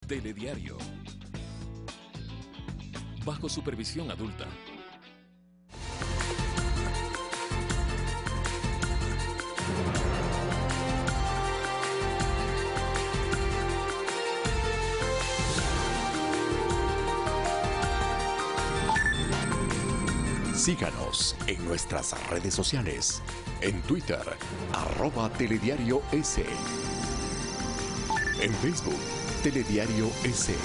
Telediario. Bajo supervisión adulta. Síganos en nuestras redes sociales. En Twitter, @telediarios. En Facebook, Telediario S.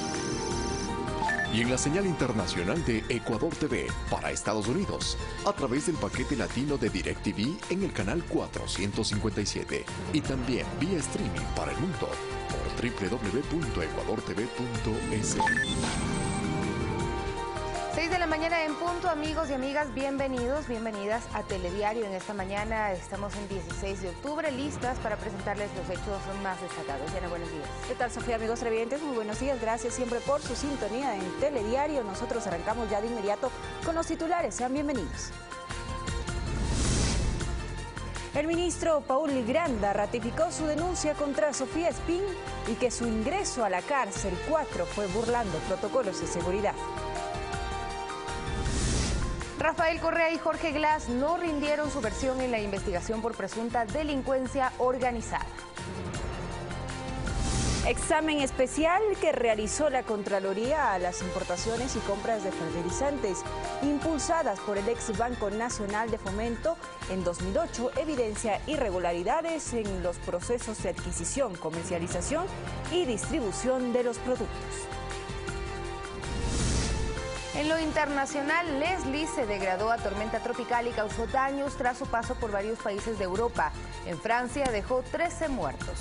Y en la señal internacional de Ecuador TV para Estados Unidos, a través del paquete latino de DirecTV en el canal 457. Y también vía streaming para el mundo por www.ecuadortv.es. 6 de la mañana en punto, amigos y amigas, bienvenidos, bienvenidas a Telediario. En esta mañana estamos en 16 de octubre, listas para presentarles los hechos más destacados. Diana, buenos días. ¿Qué tal, Sofía? Amigos televidentes, muy buenos días. Gracias siempre por su sintonía en Telediario. Nosotros arrancamos ya de inmediato con los titulares. Sean bienvenidos. El ministro Paul Granda ratificó su denuncia contra Sofía Espín y que su ingreso a la cárcel 4 fue burlando protocolos de seguridad. Rafael Correa y Jorge Glass no rindieron su versión en la investigación por presunta delincuencia organizada. Examen especial que realizó la Contraloría a las importaciones y compras de fertilizantes impulsadas por el ex Banco Nacional de Fomento en 2008 evidencia irregularidades en los procesos de adquisición, comercialización y distribución de los productos. En lo internacional, Leslie se degradó a tormenta tropical y causó daños tras su paso por varios países de Europa. En Francia dejó 13 muertos.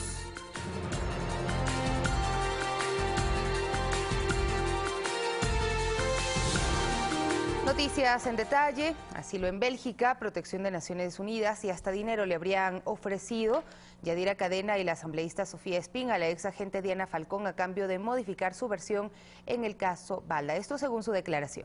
Noticias en detalle: asilo en Bélgica, protección de Naciones Unidas y hasta dinero le habrían ofrecido Yadira Cadena y la asambleísta Sofía Espín a la ex agente Diana Falcón a cambio de modificar su versión en el caso Balda. Esto según su declaración.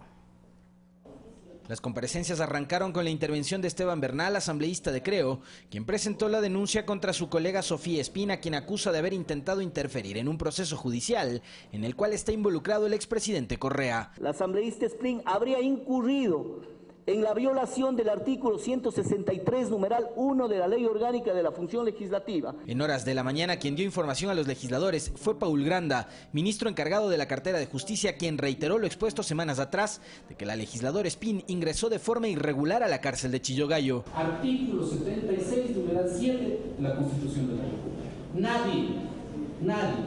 Las comparecencias arrancaron con la intervención de Esteban Bernal, asambleísta de Creo, quien presentó la denuncia contra su colega Sofía Espín, a quien acusa de haber intentado interferir en un proceso judicial en el cual está involucrado el expresidente Correa. La asambleísta Espín habría incurrido en la violación del artículo 163, numeral 1 de la Ley Orgánica de la Función Legislativa. En horas de la mañana, quien dio información a los legisladores fue Paul Granda, ministro encargado de la cartera de Justicia, quien reiteró lo expuesto semanas atrás de que la legisladora Espín ingresó de forma irregular a la cárcel de Chillogallo. Artículo 76, numeral 7 de la Constitución de la República. Nadie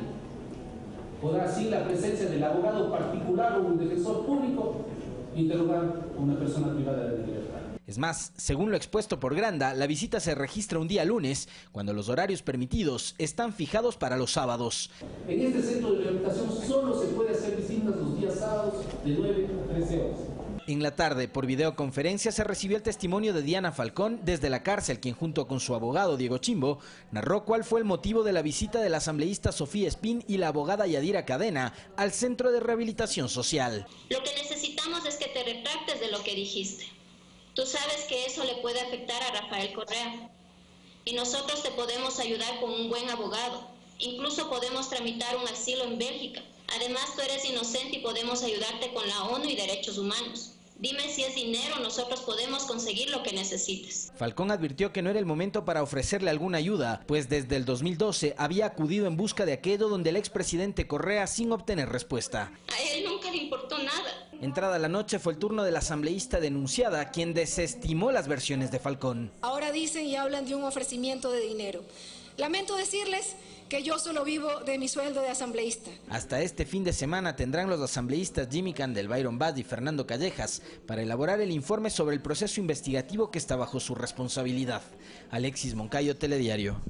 podrá, sin la presencia del abogado particular o un defensor público, interrogar a una persona privada de libertad. Es más, según lo expuesto por Granda, la visita se registra un día lunes, cuando los horarios permitidos están fijados para los sábados. En este centro de rehabilitación solo se puede hacer visitas los días sábados de 9 a 13 horas. En la tarde, por videoconferencia, se recibió el testimonio de Diana Falcón desde la cárcel, quien junto con su abogado Diego Chimbo narró cuál fue el motivo de la visita de la asambleísta Sofía Espín y la abogada Yadira Cadena al Centro de Rehabilitación Social. Lo que necesitamos es que te retractes de lo que dijiste. Tú sabes que eso le puede afectar a Rafael Correa y nosotros te podemos ayudar con un buen abogado. Incluso podemos tramitar un asilo en Bélgica. Además, tú eres inocente y podemos ayudarte con la ONU y derechos humanos. Dime si es dinero, nosotros podemos conseguir lo que necesites. Falcón advirtió que no era el momento para ofrecerle alguna ayuda, pues desde el 2012 había acudido en busca de aquello donde el expresidente Correa sin obtener respuesta. A él nunca le importó nada. Entrada la noche fue el turno de la asambleísta denunciada, quien desestimó las versiones de Falcón. Ahora dicen y hablan de un ofrecimiento de dinero. Lamento decirles que yo solo vivo de mi sueldo de asambleísta. Hasta este fin de semana tendrán los asambleístas Jimmy Candel, Byron Bad y Fernando Callejas para elaborar el informe sobre el proceso investigativo que está bajo su responsabilidad. Alexis Moncayo, Telediario.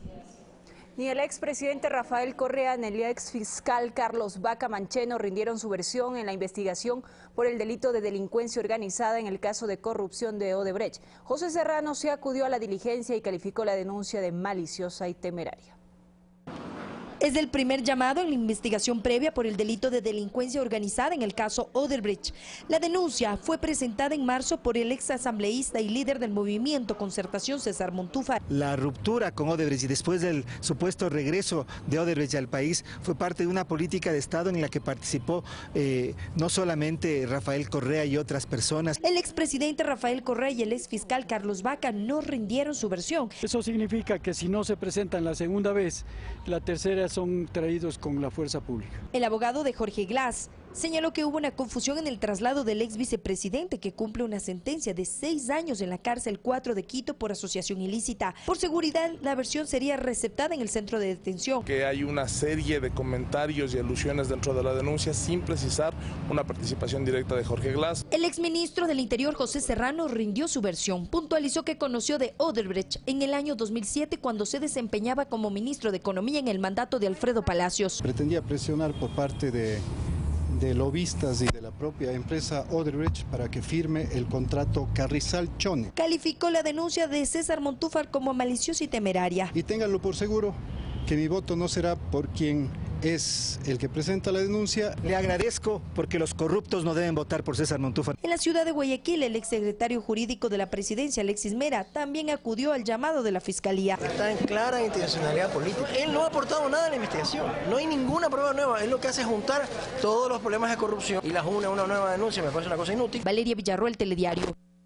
Ni el expresidente Rafael Correa ni el exfiscal Carlos Vaca Mancheno rindieron su versión en la investigación por el delito de delincuencia organizada en el caso de corrupción de Odebrecht. José Serrano se acudió a la diligencia y calificó la denuncia de maliciosa y temeraria. Es el primer llamado en la investigación previa por el delito de delincuencia organizada en el caso Odebrecht. La denuncia fue presentada en marzo por el ex asambleísta y líder del movimiento Concertación, César Montúfar. La ruptura con Odebrecht y después del supuesto regreso de Odebrecht al país fue parte de una política de Estado en la que participó no solamente Rafael Correa y otras personas. El expresidente Rafael Correa y el exfiscal Carlos Vaca no rindieron su versión. Eso significa que si no se presentan la segunda vez, la tercera son traídos con la fuerza pública. El abogado de Jorge Glass señaló que hubo una confusión en el traslado del ex vicepresidente, que cumple una sentencia de 6 años en la cárcel 4 de Quito por asociación ilícita. Por seguridad, la versión sería receptada en el centro de detención. Que hay una serie de comentarios y alusiones dentro de la denuncia sin precisar una participación directa de Jorge Glass. El exministro del Interior, José Serrano, rindió su versión. Puntualizó que conoció de Odebrecht en el año 2007 cuando se desempeñaba como ministro de Economía en el mandato de Alfredo Palacios. Pretendía presionar por parte de lobistas y de la propia empresa Odebrecht para que firme el contrato Carrizal-Chone. Calificó la denuncia de César Montúfar como maliciosa y temeraria. Y ténganlo por seguro que mi voto no será por quien es el que presenta la denuncia. Le agradezco porque los corruptos no deben votar por César Montúfar. En la ciudad de Guayaquil, el exsecretario jurídico de la presidencia, Alexis Mera, también acudió al llamado de la fiscalía. Está en clara intencionalidad política. Él no ha aportado nada a la investigación. No hay ninguna prueba nueva. Él lo que hace es juntar todos los problemas de corrupción y las une a una nueva denuncia. Me parece una cosa inútil. Valeria Villarroel, Telediario.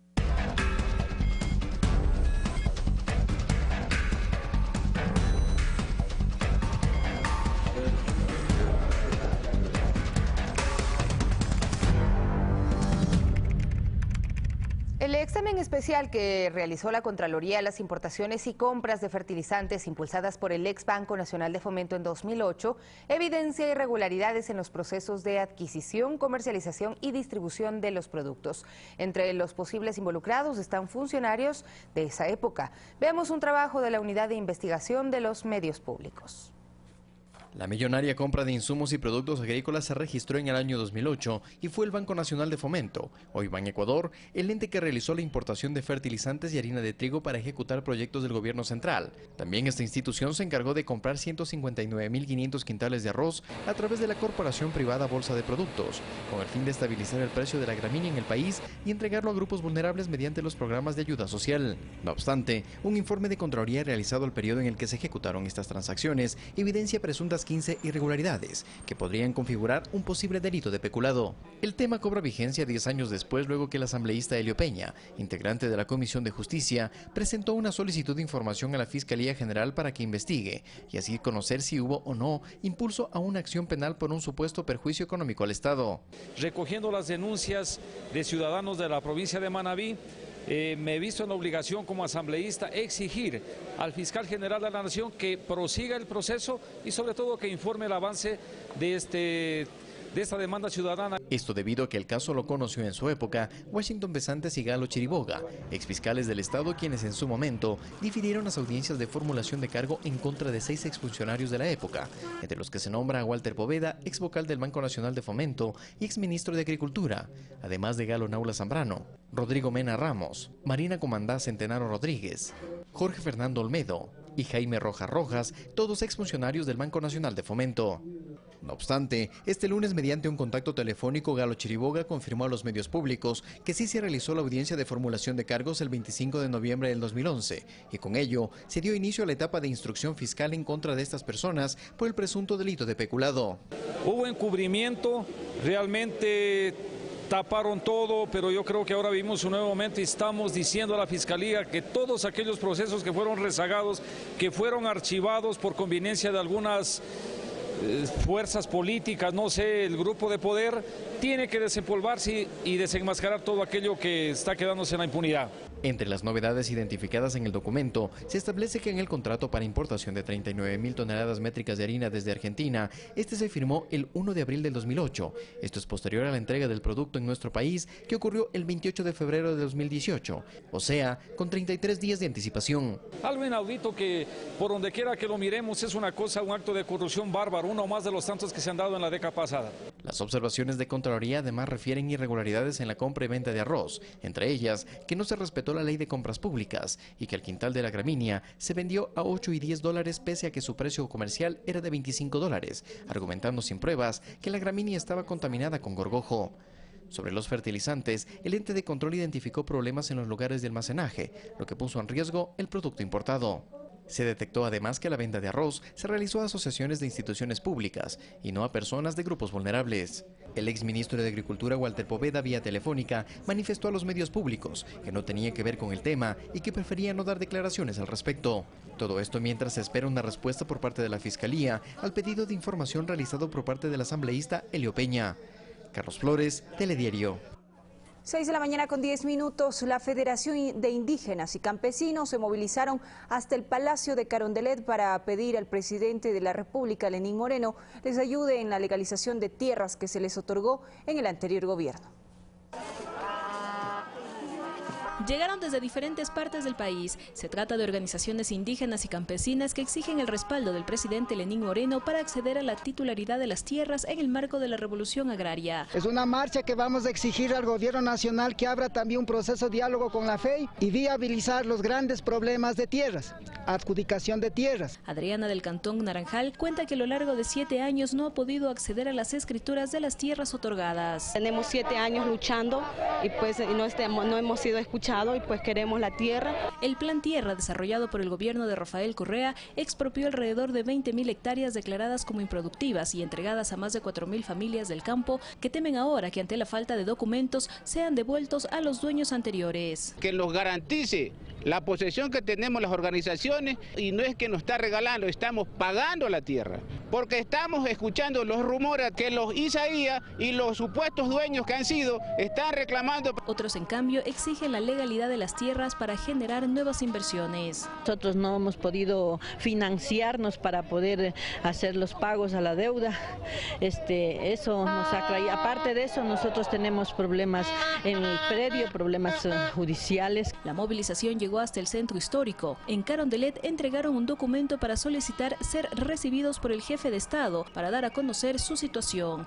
El examen especial que realizó la Contraloría de las importaciones y compras de fertilizantes impulsadas por el ex Banco Nacional de Fomento en 2008 evidencia irregularidades en los procesos de adquisición, comercialización y distribución de los productos. Entre los posibles involucrados están funcionarios de esa época. Veamos un trabajo de la Unidad de Investigación de los Medios Públicos. La millonaria compra de insumos y productos agrícolas se registró en el año 2008 y fue el Banco Nacional de Fomento, hoy Banecuador, el ente que realizó la importación de fertilizantes y harina de trigo para ejecutar proyectos del gobierno central. También esta institución se encargó de comprar 159.500 quintales de arroz a través de la corporación privada Bolsa de Productos, con el fin de estabilizar el precio de la gramínea en el país y entregarlo a grupos vulnerables mediante los programas de ayuda social. No obstante, un informe de Contraloría realizado al periodo en el que se ejecutaron estas transacciones evidencia presuntas 15 irregularidades que podrían configurar un posible delito de peculado. El tema cobra vigencia 10 años después, luego que el asambleísta Helio Peña, integrante de la Comisión de Justicia, presentó una solicitud de información a la Fiscalía General para que investigue y así conocer si hubo o no impulso a una acción penal por un supuesto perjuicio económico al Estado. Recogiendo las denuncias de ciudadanos de la provincia de Manabí, me he visto en la obligación como asambleísta exigir al fiscal general de la Nación que prosiga el proceso y sobre todo que informe el avance de esta demanda ciudadana. Esto debido a que el caso lo conoció en su época Washington Besantes y Galo Chiriboga, exfiscales del Estado, quienes en su momento difirieron las audiencias de formulación de cargo en contra de 6 exfuncionarios de la época, entre los que se nombra a Walter Poveda, ex vocal del Banco Nacional de Fomento y ex ministro de Agricultura, además de Galo Naula Zambrano, Rodrigo Mena Ramos, Marina Comandá Centenaro Rodríguez, Jorge Fernando Olmedo y Jaime Rojas Rojas, todos exfuncionarios del Banco Nacional de Fomento. No obstante, este lunes, mediante un contacto telefónico, Galo Chiriboga confirmó a los medios públicos que sí se realizó la audiencia de formulación de cargos el 25 de noviembre del 2011 y con ello se dio inicio a la etapa de instrucción fiscal en contra de estas personas por el presunto delito de peculado. Hubo encubrimiento, realmente taparon todo, pero yo creo que ahora vivimos un nuevo momento y estamos diciendo a la Fiscalía que todos aquellos procesos que fueron rezagados, que fueron archivados por conveniencia de algunas fuerzas políticas, no sé, el grupo de poder, tiene que desempolvarse y desenmascarar todo aquello que está quedándose en la impunidad. Entre las novedades identificadas en el documento, se establece que en el contrato para importación de 39.000 toneladas métricas de harina desde Argentina, este se firmó el 1 de abril del 2008. Esto es posterior a la entrega del producto en nuestro país, que ocurrió el 28 de febrero de 2018, o sea, con 33 días de anticipación. Algo inaudito que, por donde quiera que lo miremos, es una cosa, un acto de corrupción bárbaro, uno más de los tantos que se han dado en la década pasada. Las observaciones de Contraloría además refieren irregularidades en la compra y venta de arroz, entre ellas que no se respetó la ley de compras públicas y que el quintal de la gramínea se vendió a 8 y 10 dólares pese a que su precio comercial era de 25 dólares, argumentando sin pruebas que la gramínea estaba contaminada con gorgojo. Sobre los fertilizantes, el ente de control identificó problemas en los lugares de almacenaje, lo que puso en riesgo el producto importado. Se detectó además que la venta de arroz se realizó a asociaciones de instituciones públicas y no a personas de grupos vulnerables. El exministro de Agricultura, Walter Poveda, vía telefónica, manifestó a los medios públicos que no tenía que ver con el tema y que prefería no dar declaraciones al respecto. Todo esto mientras se espera una respuesta por parte de la Fiscalía al pedido de información realizado por parte del asambleísta Helio Peña. Carlos Flores, Telediario. 6 de la mañana con 10 minutos, la Federación de Indígenas y Campesinos se movilizaron hasta el Palacio de Carondelet para pedir al presidente de la República, Lenín Moreno, les ayude en la legalización de tierras que se les otorgó en el anterior gobierno. Llegaron desde diferentes partes del país. Se trata de organizaciones indígenas y campesinas que exigen el respaldo del presidente Lenín Moreno para acceder a la titularidad de las tierras en el marco de la revolución agraria. Es una marcha que vamos a exigir al gobierno nacional que abra también un proceso de diálogo con la FEI y viabilizar los grandes problemas de tierras, adjudicación de tierras. Adriana del Cantón Naranjal cuenta que a lo largo de 7 años no ha podido acceder a las escrituras de las tierras otorgadas. Tenemos 7 años luchando y pues no hemos sido escuchados y pues queremos la tierra. El Plan Tierra, desarrollado por el gobierno de Rafael Correa, expropió alrededor de 20.000 hectáreas declaradas como improductivas y entregadas a más de 4.000 familias del campo que temen ahora que ante la falta de documentos sean devueltos a los dueños anteriores. Que nos garantice la posesión que tenemos las organizaciones y no es que nos está regalando, estamos pagando la tierra. Porque estamos escuchando los rumores que los Isaías y los supuestos dueños que han sido están reclamando. Otros en cambio exigen la legalidad de las tierras para generar nuevas inversiones. Nosotros no hemos podido financiarnos para poder hacer los pagos a la deuda. Eso nos ha traído. Aparte de eso, nosotros tenemos problemas en el predio, problemas judiciales. La movilización llegó hasta el centro histórico. En Carondelet entregaron un documento para solicitar ser recibidos por el jefe de Estado para dar a conocer su situación.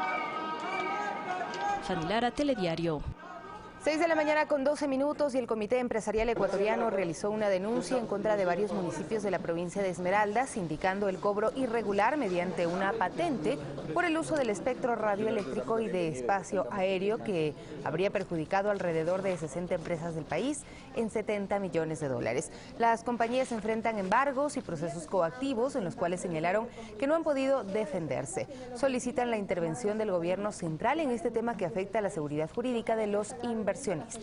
Fanny Lara, Telediario. 6 de la mañana con 12 minutos y el Comité Empresarial Ecuatoriano realizó una denuncia en contra de varios municipios de la provincia de Esmeraldas, indicando el cobro irregular mediante una patente por el uso del espectro radioeléctrico y de espacio aéreo que habría perjudicado alrededor de 60 empresas del país en 70 millones de dólares. Las compañías enfrentan embargos y procesos coactivos en los cuales señalaron que no han podido defenderse. Solicitan la intervención del gobierno central en este tema que afecta a la seguridad jurídica de los inversionistas.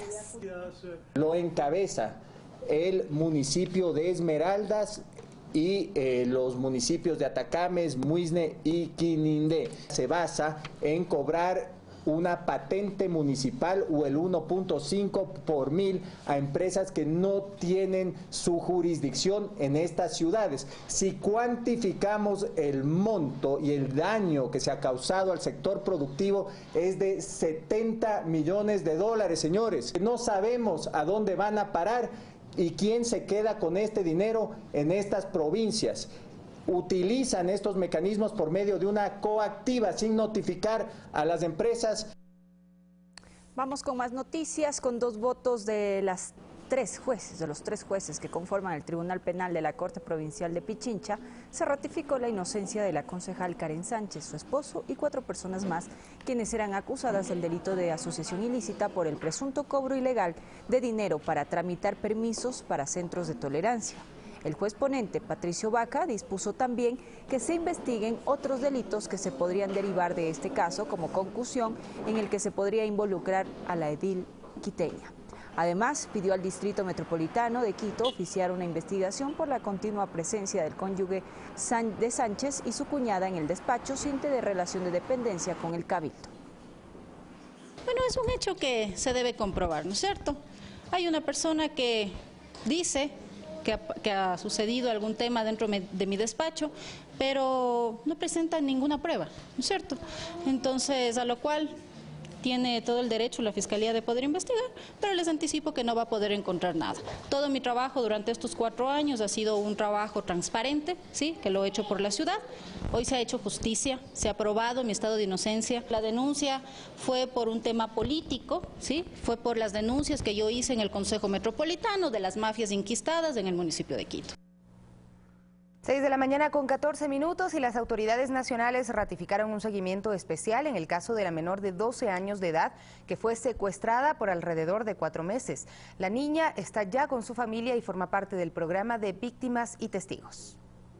Lo encabeza el municipio de Esmeraldas y los municipios de Atacames, Muisne y Quinindé. Se basa en cobrar una patente municipal o el 1.5 por mil a empresas que no tienen su jurisdicción en estas ciudades. Si cuantificamos el monto y el daño que se ha causado al sector productivo es de 70 millones de dólares, señores. No sabemos a dónde van a parar y quién se queda con este dinero en estas provincias. Utilizan estos mecanismos por medio de una coactiva sin notificar a las empresas. Vamos con más noticias, con 2 votos de los 3 jueces que conforman el Tribunal Penal de la Corte Provincial de Pichincha, se ratificó la inocencia de la concejal Karen Sánchez, su esposo y 4 personas más, quienes eran acusadas del delito de asociación ilícita por el presunto cobro ilegal de dinero para tramitar permisos para centros de tolerancia. El juez ponente, Patricio Vaca, dispuso también que se investiguen otros delitos que se podrían derivar de este caso, como concusión, en el que se podría involucrar a la edil quiteña. Además, pidió al Distrito Metropolitano de Quito oficiar una investigación por la continua presencia del cónyuge de Sánchez y su cuñada en el despacho sin de relación de dependencia con el Cabildo. Bueno, es un hecho que se debe comprobar, ¿no es cierto? Hay una persona que dice que ha sucedido algún tema dentro de mi despacho, pero no presenta ninguna prueba, ¿no es cierto? Entonces, a lo cual tiene todo el derecho la Fiscalía de poder investigar, pero les anticipo que no va a poder encontrar nada. Todo mi trabajo durante estos 4 años ha sido un trabajo transparente, ¿sí?, que lo he hecho por la ciudad. Hoy se ha hecho justicia, se ha probado mi estado de inocencia. La denuncia fue por un tema político, ¿sí?, fue por las denuncias que yo hice en el Consejo Metropolitano de las mafias inquistadas en el municipio de Quito. 6 de la mañana con 14 minutos y las autoridades nacionales ratificaron un seguimiento especial en el caso de la menor de 12 años de edad que fue secuestrada por alrededor de 4 meses. La niña está ya con su familia y forma parte del programa de víctimas y testigos.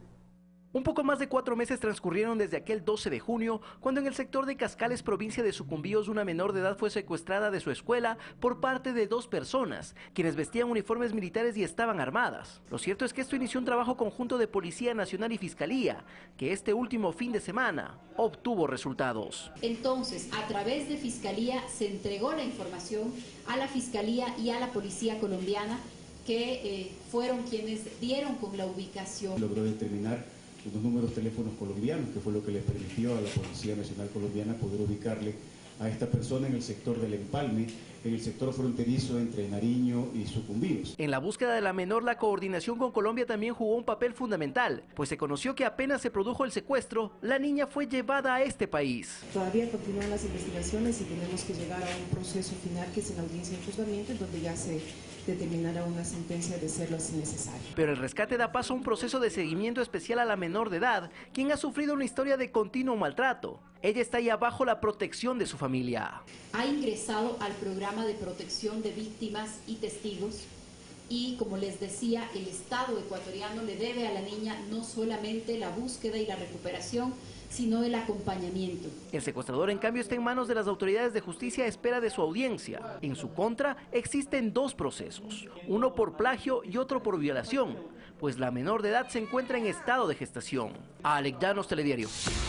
Un poco más de 4 meses transcurrieron desde aquel 12 de junio, cuando en el sector de Cascales, provincia de Sucumbíos, una menor de edad fue secuestrada de su escuela por parte de 2 personas, quienes vestían uniformes militares y estaban armadas. Lo cierto es que esto inició un trabajo conjunto de Policía Nacional y Fiscalía, que este último fin de semana obtuvo resultados. Entonces, a través de Fiscalía se entregó la información a la Fiscalía y a la Policía colombiana, que fueron quienes dieron con la ubicación. Logró determinar unos números de teléfonos colombianos, que fue lo que le permitió a la Policía Nacional Colombiana poder ubicarle a esta persona en el sector del Empalme, en el sector fronterizo entre Nariño y Sucumbíos. En la búsqueda de la menor, la coordinación con Colombia también jugó un papel fundamental, pues se conoció que apenas se produjo el secuestro, la niña fue llevada a este país. Todavía continúan las investigaciones y tenemos que llegar a un proceso final, que es en la audiencia de juzgamiento, en donde ya se determinará una sentencia de serlo así necesario. Pero el rescate da paso a un proceso de seguimiento especial a la menor de edad, quien ha sufrido una historia de continuo maltrato. Ella está ya bajo la protección de su familia. Ha ingresado al programa de protección de víctimas y testigos y, como les decía, el Estado ecuatoriano le debe a la niña no solamente la búsqueda y la recuperación, sino el acompañamiento. El secuestrador, en cambio, está en manos de las autoridades de justicia a espera de su audiencia. En su contra existen 2 procesos, uno por plagio y otro por violación, pues la menor de edad se encuentra en estado de gestación. Alex Llanos, Telediario.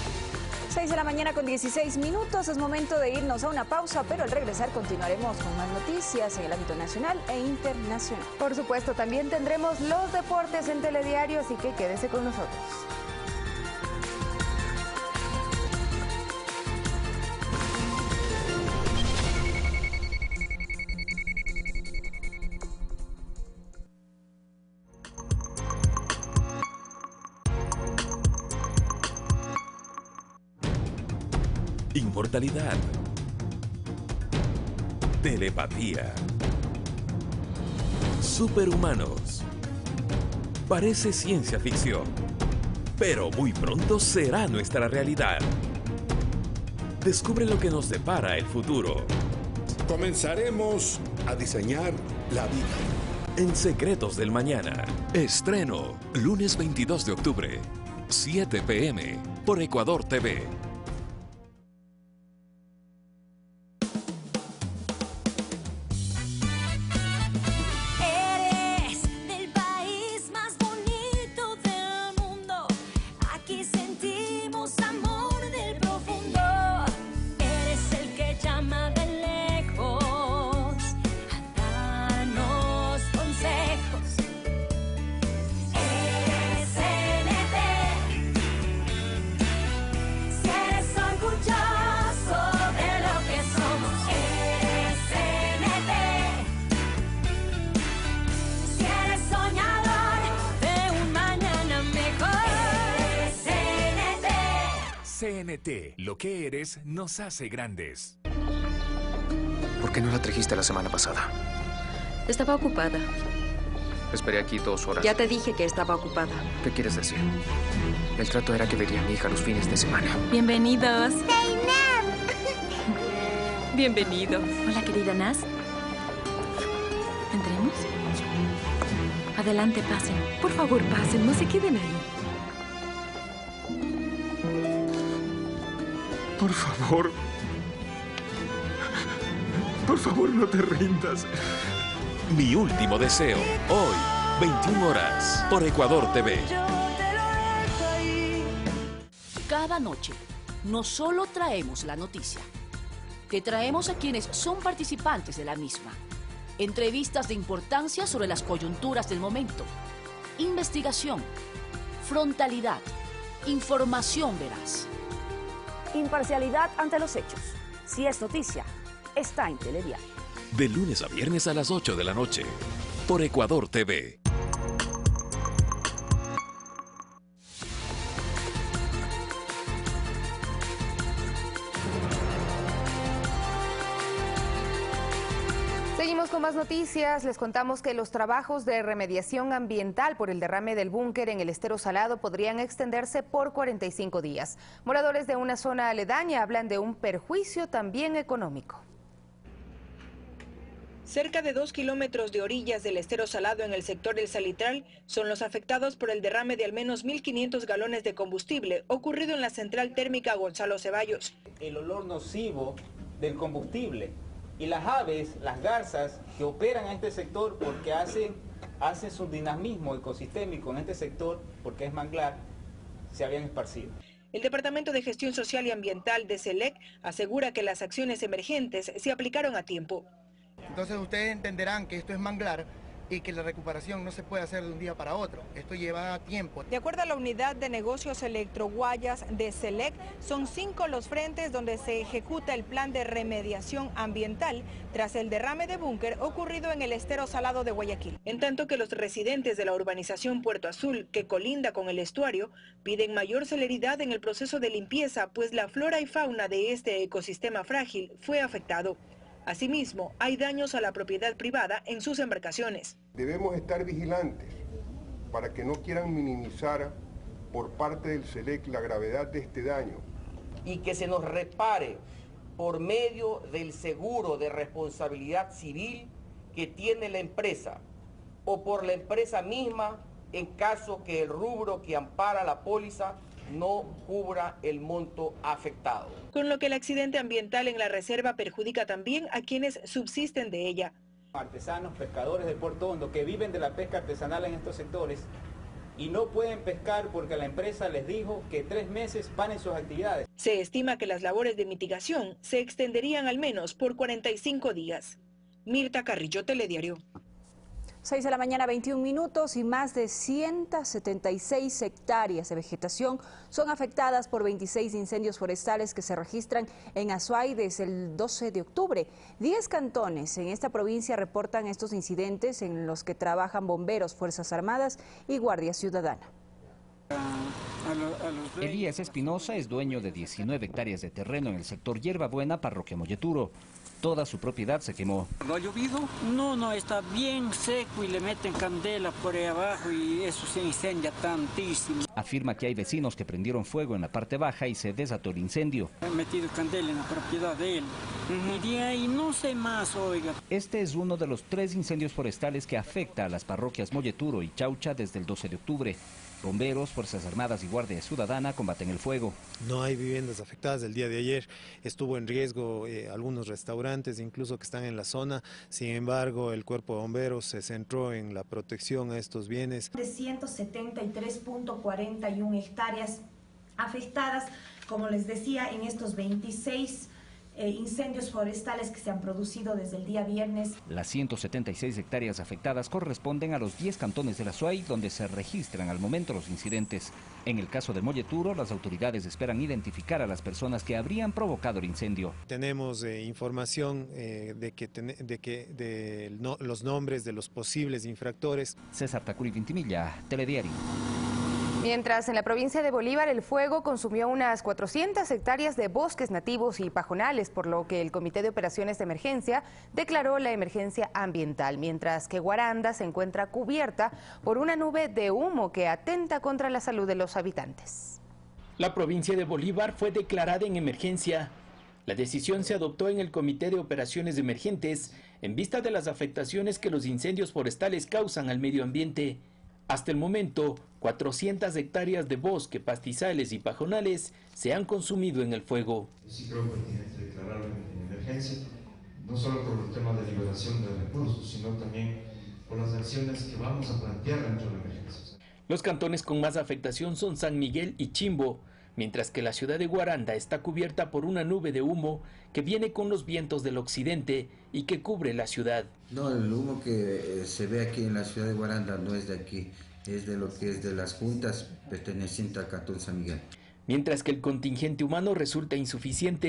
6 de la mañana con 16 minutos, es momento de irnos a una pausa, pero al regresar continuaremos con más noticias en el ámbito nacional e internacional. Por supuesto, también tendremos los deportes en Telediario, así que quédese con nosotros. Inmortalidad, telepatía, superhumanos. Parece ciencia ficción, pero muy pronto será nuestra realidad. Descubre lo que nos depara el futuro. Comenzaremos a diseñar la vida. En Secretos del Mañana. Estreno, lunes 22 de octubre, 7 p.m. por Ecuador TV. CNT, lo que eres nos hace grandes. ¿Por qué no la trajiste la semana pasada? Estaba ocupada. Esperé aquí 2 horas. Ya te dije que estaba ocupada. ¿Qué quieres decir? El trato era que vería a mi hija los fines de semana. Bienvenidos. ¡Zainab! Bienvenidos. Hola, querida Naz. ¿Entremos? Adelante, pasen. Por favor, pasen. No se queden ahí. Por favor. Por favor, no te rindas. Mi último deseo. Hoy, 21 horas, por Ecuador TV. Cada noche, no solo traemos la noticia, te traemos a quienes son participantes de la misma. Entrevistas de importancia sobre las coyunturas del momento. Investigación. Frontalidad. Información veraz. Imparcialidad ante los hechos. Si es noticia, está en Telediario. De lunes a viernes a las 8 de la noche, por Ecuador TV. Seguimos con más noticias. Les contamos que los trabajos de remediación ambiental por el derrame del búnker en el Estero Salado podrían extenderse por 45 días. Moradores de una zona aledaña hablan de un perjuicio también económico. Cerca de 2 kilómetros de orillas del Estero Salado en el sector del Salitral son los afectados por el derrame de al menos 1.500 galones de combustible ocurrido en la central térmica Gonzalo Ceballos. El olor nocivo del combustible y las aves, las garzas que operan en este sector porque hacen su dinamismo ecosistémico en este sector, porque es manglar, se habían esparcido. El Departamento de Gestión Social y Ambiental de SELEC asegura que las acciones emergentes se aplicaron a tiempo. Entonces ustedes entenderán que esto es manglar y que la recuperación no se puede hacer de un día para otro. Esto lleva tiempo. De acuerdo a la unidad de negocios Electroguayas de SELEC, son 5 los frentes donde se ejecuta el plan de remediación ambiental tras el derrame de búnker ocurrido en el Estero Salado de Guayaquil. En tanto que los residentes de la urbanización Puerto Azul, que colinda con el estuario, piden mayor celeridad en el proceso de limpieza, pues la flora y fauna de este ecosistema frágil fue afectado. Asimismo, hay daños a la propiedad privada en sus embarcaciones. Debemos estar vigilantes para que no quieran minimizar por parte del SELEC la gravedad de este daño. Y que se nos repare por medio del seguro de responsabilidad civil que tiene la empresa o por la empresa misma en caso que el rubro que ampara la póliza no cubra el monto afectado. Con lo que el accidente ambiental en la reserva perjudica también a quienes subsisten de ella. Artesanos, pescadores de Puerto Hondo que viven de la pesca artesanal en estos sectores y no pueden pescar porque la empresa les dijo que 3 meses van en sus actividades. Se estima que las labores de mitigación se extenderían al menos por 45 días. Mirta Carrillo, Telediario. 6 de la mañana, 21 minutos, y más de 176 hectáreas de vegetación son afectadas por 26 incendios forestales que se registran en Azuay desde el 12 de octubre. 10 cantones en esta provincia reportan estos incidentes en los que trabajan bomberos, Fuerzas Armadas y Guardia Ciudadana. Elías Espinosa es dueño de 19 hectáreas de terreno en el sector Hierbabuena, parroquia Molleturo. Toda su propiedad se quemó. ¿No ha llovido? No, está bien seco y le meten candela por ahí abajo y eso se incendia tantísimo. Afirma que hay vecinos que prendieron fuego en la parte baja y se desató el incendio. He metido candela en la propiedad de él. Y de ahí no sé más, oiga. Este es uno de los 3 incendios forestales que afecta a las parroquias Molleturo y Chaucha desde el 12 de octubre. Bomberos, Fuerzas Armadas y Guardia Ciudadana combaten el fuego. No hay viviendas afectadas. El día de ayer estuvo en riesgo algunos restaurantes, incluso que están en la zona. Sin embargo, el Cuerpo de Bomberos se centró en la protección a estos bienes. De 173.41 hectáreas afectadas, como les decía, en estos 26 incendios forestales que se han producido desde el día viernes. Las 176 hectáreas afectadas corresponden a los 10 cantones de la Azuay, donde se registran al momento los incidentes. En el caso de Molleturo, las autoridades esperan identificar a las personas que habrían provocado el incendio. Tenemos información de los nombres de los posibles infractores. César Tacuri Vintimilla, Telediario. Mientras en la provincia de Bolívar el fuego consumió unas 400 hectáreas de bosques nativos y pajonales, por lo que el Comité de Operaciones de Emergencia declaró la emergencia ambiental, mientras que Guaranda se encuentra cubierta por una nube de humo que atenta contra la salud de los habitantes. La provincia de Bolívar fue declarada en emergencia. La decisión se adoptó en el Comité de Operaciones Emergentes en vista de las afectaciones que los incendios forestales causan al medio ambiente. Hasta el momento, 400 hectáreas de bosque, pastizales y pajonales se han consumido en el fuego. Sí creo pertinente declararlo en emergencia, no solo por el tema de liberación de recursos, sino también por las acciones que vamos a plantear dentro de la emergencia. Los cantones con más afectación son San Miguel y Chimbo, mientras que la ciudad de Guaranda está cubierta por una nube de humo que viene con los vientos del occidente y que cubre la ciudad. No, el humo que se ve aquí en la ciudad de Guaranda no es de aquí, es de lo que es de las juntas pertenecientes al cantón San Miguel. Mientras que el contingente humano resulta insuficiente,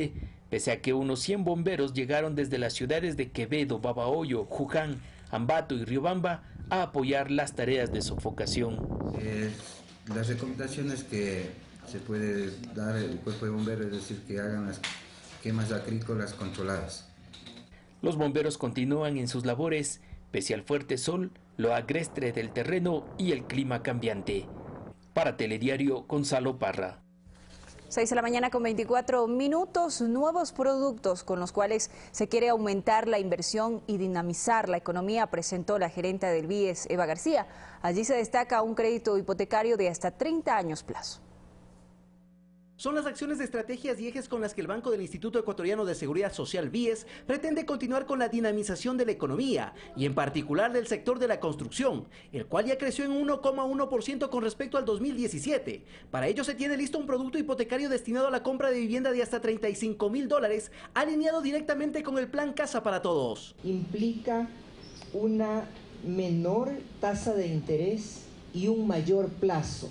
pese a que unos 100 bomberos llegaron desde las ciudades de Quevedo, Babahoyo, Juján, Ambato y Riobamba a apoyar las tareas de sofocación. Las recomendaciones que se puede dar el cuerpo de bomberos es decir que hagan las quemas agrícolas controladas. Los bomberos continúan en sus labores, pese al fuerte sol, lo agreste del terreno y el clima cambiante. Para Telediario, Gonzalo Parra. 6 de la mañana con 24 minutos, nuevos productos con los cuales se quiere aumentar la inversión y dinamizar la economía, presentó la gerente del BIES, Eva García. Allí se destaca un crédito hipotecario de hasta 30 años plazo. Son las acciones de estrategias y ejes con las que el Banco del Instituto Ecuatoriano de Seguridad Social, BIES, pretende continuar con la dinamización de la economía y en particular del sector de la construcción, el cual ya creció en 1,1% con respecto al 2017. Para ello se tiene listo un producto hipotecario destinado a la compra de vivienda de hasta $35.000, alineado directamente con el Plan Casa para Todos. Implica una menor tasa de interés y un mayor plazo.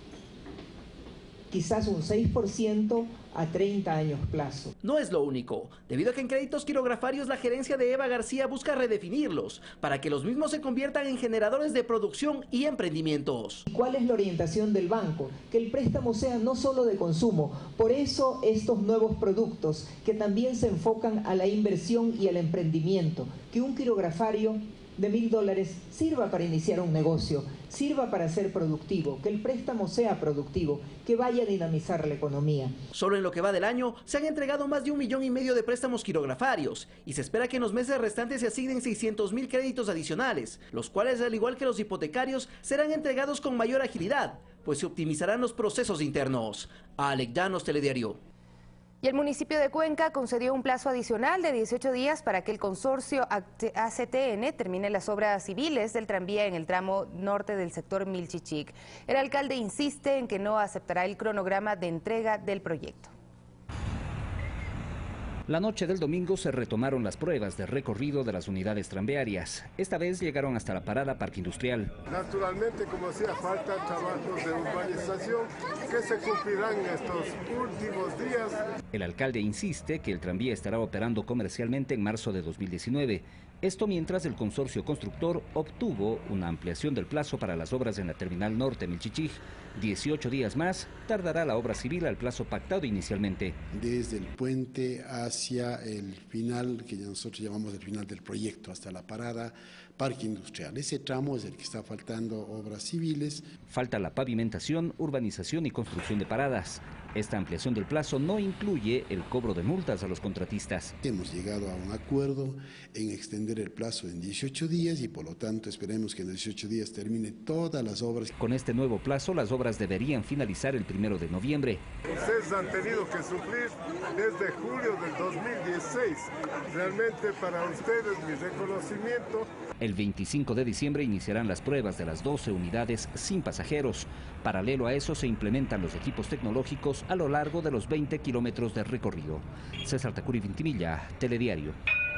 Quizás un 6% a 30 años plazo. No es lo único, debido a que en créditos quirografarios la gerencia de Eva García busca redefinirlos para que los mismos se conviertan en generadores de producción y emprendimientos. ¿Cuál es la orientación del banco? Que el préstamo sea no solo de consumo, por eso estos nuevos productos que también se enfocan a la inversión y al emprendimiento, que un quirografario de $1.000 sirva para iniciar un negocio, sirva para ser productivo, que el préstamo sea productivo, que vaya a dinamizar la economía. Solo en lo que va del año se han entregado más de 1,5 millones de préstamos quirografarios y se espera que en los meses restantes se asignen 600.000 créditos adicionales, los cuales, al igual que los hipotecarios, serán entregados con mayor agilidad, pues se optimizarán los procesos internos. Alec Llanos, Telediario. Y el municipio de Cuenca concedió un plazo adicional de 18 días para que el consorcio ACTN termine las obras civiles del tranvía en el tramo norte del sector Milchichic. El alcalde insiste en que no aceptará el cronograma de entrega del proyecto. La noche del domingo se retomaron las pruebas de recorrido de las unidades tranviarias. Esta vez llegaron hasta la parada Parque Industrial. Naturalmente, como hacía falta trabajos de urbanización que se cumplirán en estos últimos días. El alcalde insiste que el tranvía estará operando comercialmente en marzo de 2019. Esto mientras el consorcio constructor obtuvo una ampliación del plazo para las obras en la terminal norte Milchichig. 18 días más tardará la obra civil al plazo pactado inicialmente. Desde el puente hacia el final, que nosotros llamamos el final del proyecto, hasta la parada Parque Industrial. Ese tramo es el que está faltando obras civiles. Falta la pavimentación, urbanización y construcción de paradas. Esta ampliación del plazo no incluye el cobro de multas a los contratistas. Hemos llegado a un acuerdo en extender el plazo en 18 días y por lo tanto esperemos que en 18 días termine todas las obras. Con este nuevo plazo, las obras deberían finalizar el 1 de noviembre. Ustedes han tenido que sufrir desde julio del 2016. Realmente para ustedes mi reconocimiento. El 25 de diciembre iniciarán las pruebas de las 12 unidades sin pasajeros. Paralelo a eso se implementan los equipos tecnológicos a lo largo de los 20 kilómetros de recorrido. César Tacuri Vintimilla, Telediario.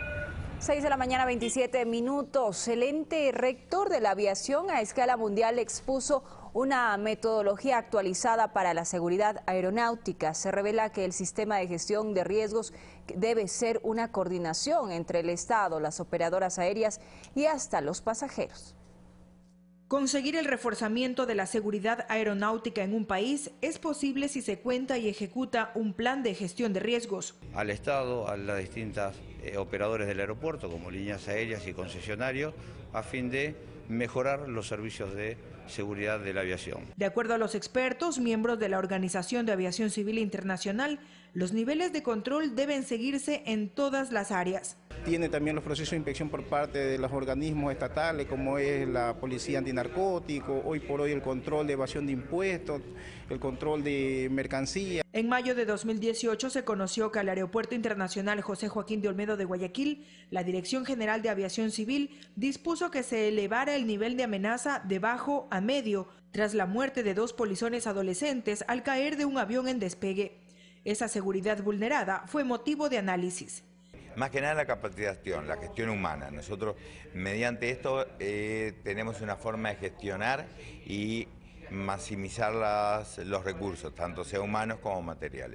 6 de la mañana, 27 minutos. El ente rector de la aviación a escala mundial expuso una metodología actualizada para la seguridad aeronáutica. Se revela que el sistema de gestión de riesgos debe ser una coordinación entre el Estado, las operadoras aéreas y hasta los pasajeros. Conseguir el reforzamiento de la seguridad aeronáutica en un país es posible si se cuenta y ejecuta un plan de gestión de riesgos. Al Estado, a las distintas operadores del aeropuerto, como líneas aéreas y concesionarios, a fin de mejorar los servicios de seguridad de la aviación. De acuerdo a los expertos, miembros de la Organización de Aviación Civil Internacional, los niveles de control deben seguirse en todas las áreas. Tiene también los procesos de inspección por parte de los organismos estatales, como es la Policía Antinarcótico, hoy por hoy el control de evasión de impuestos, el control de mercancía. En mayo de 2018 se conoció que al Aeropuerto Internacional José Joaquín de Olmedo de Guayaquil, la Dirección General de Aviación Civil dispuso que se elevara el nivel de amenaza de bajo a medio, tras la muerte de 2 polizones adolescentes al caer de un avión en despegue. Esa seguridad vulnerada fue motivo de análisis. Más que nada la capacitación, la gestión humana. Nosotros mediante esto tenemos una forma de gestionar y maximizar los recursos, tanto sea humanos como materiales.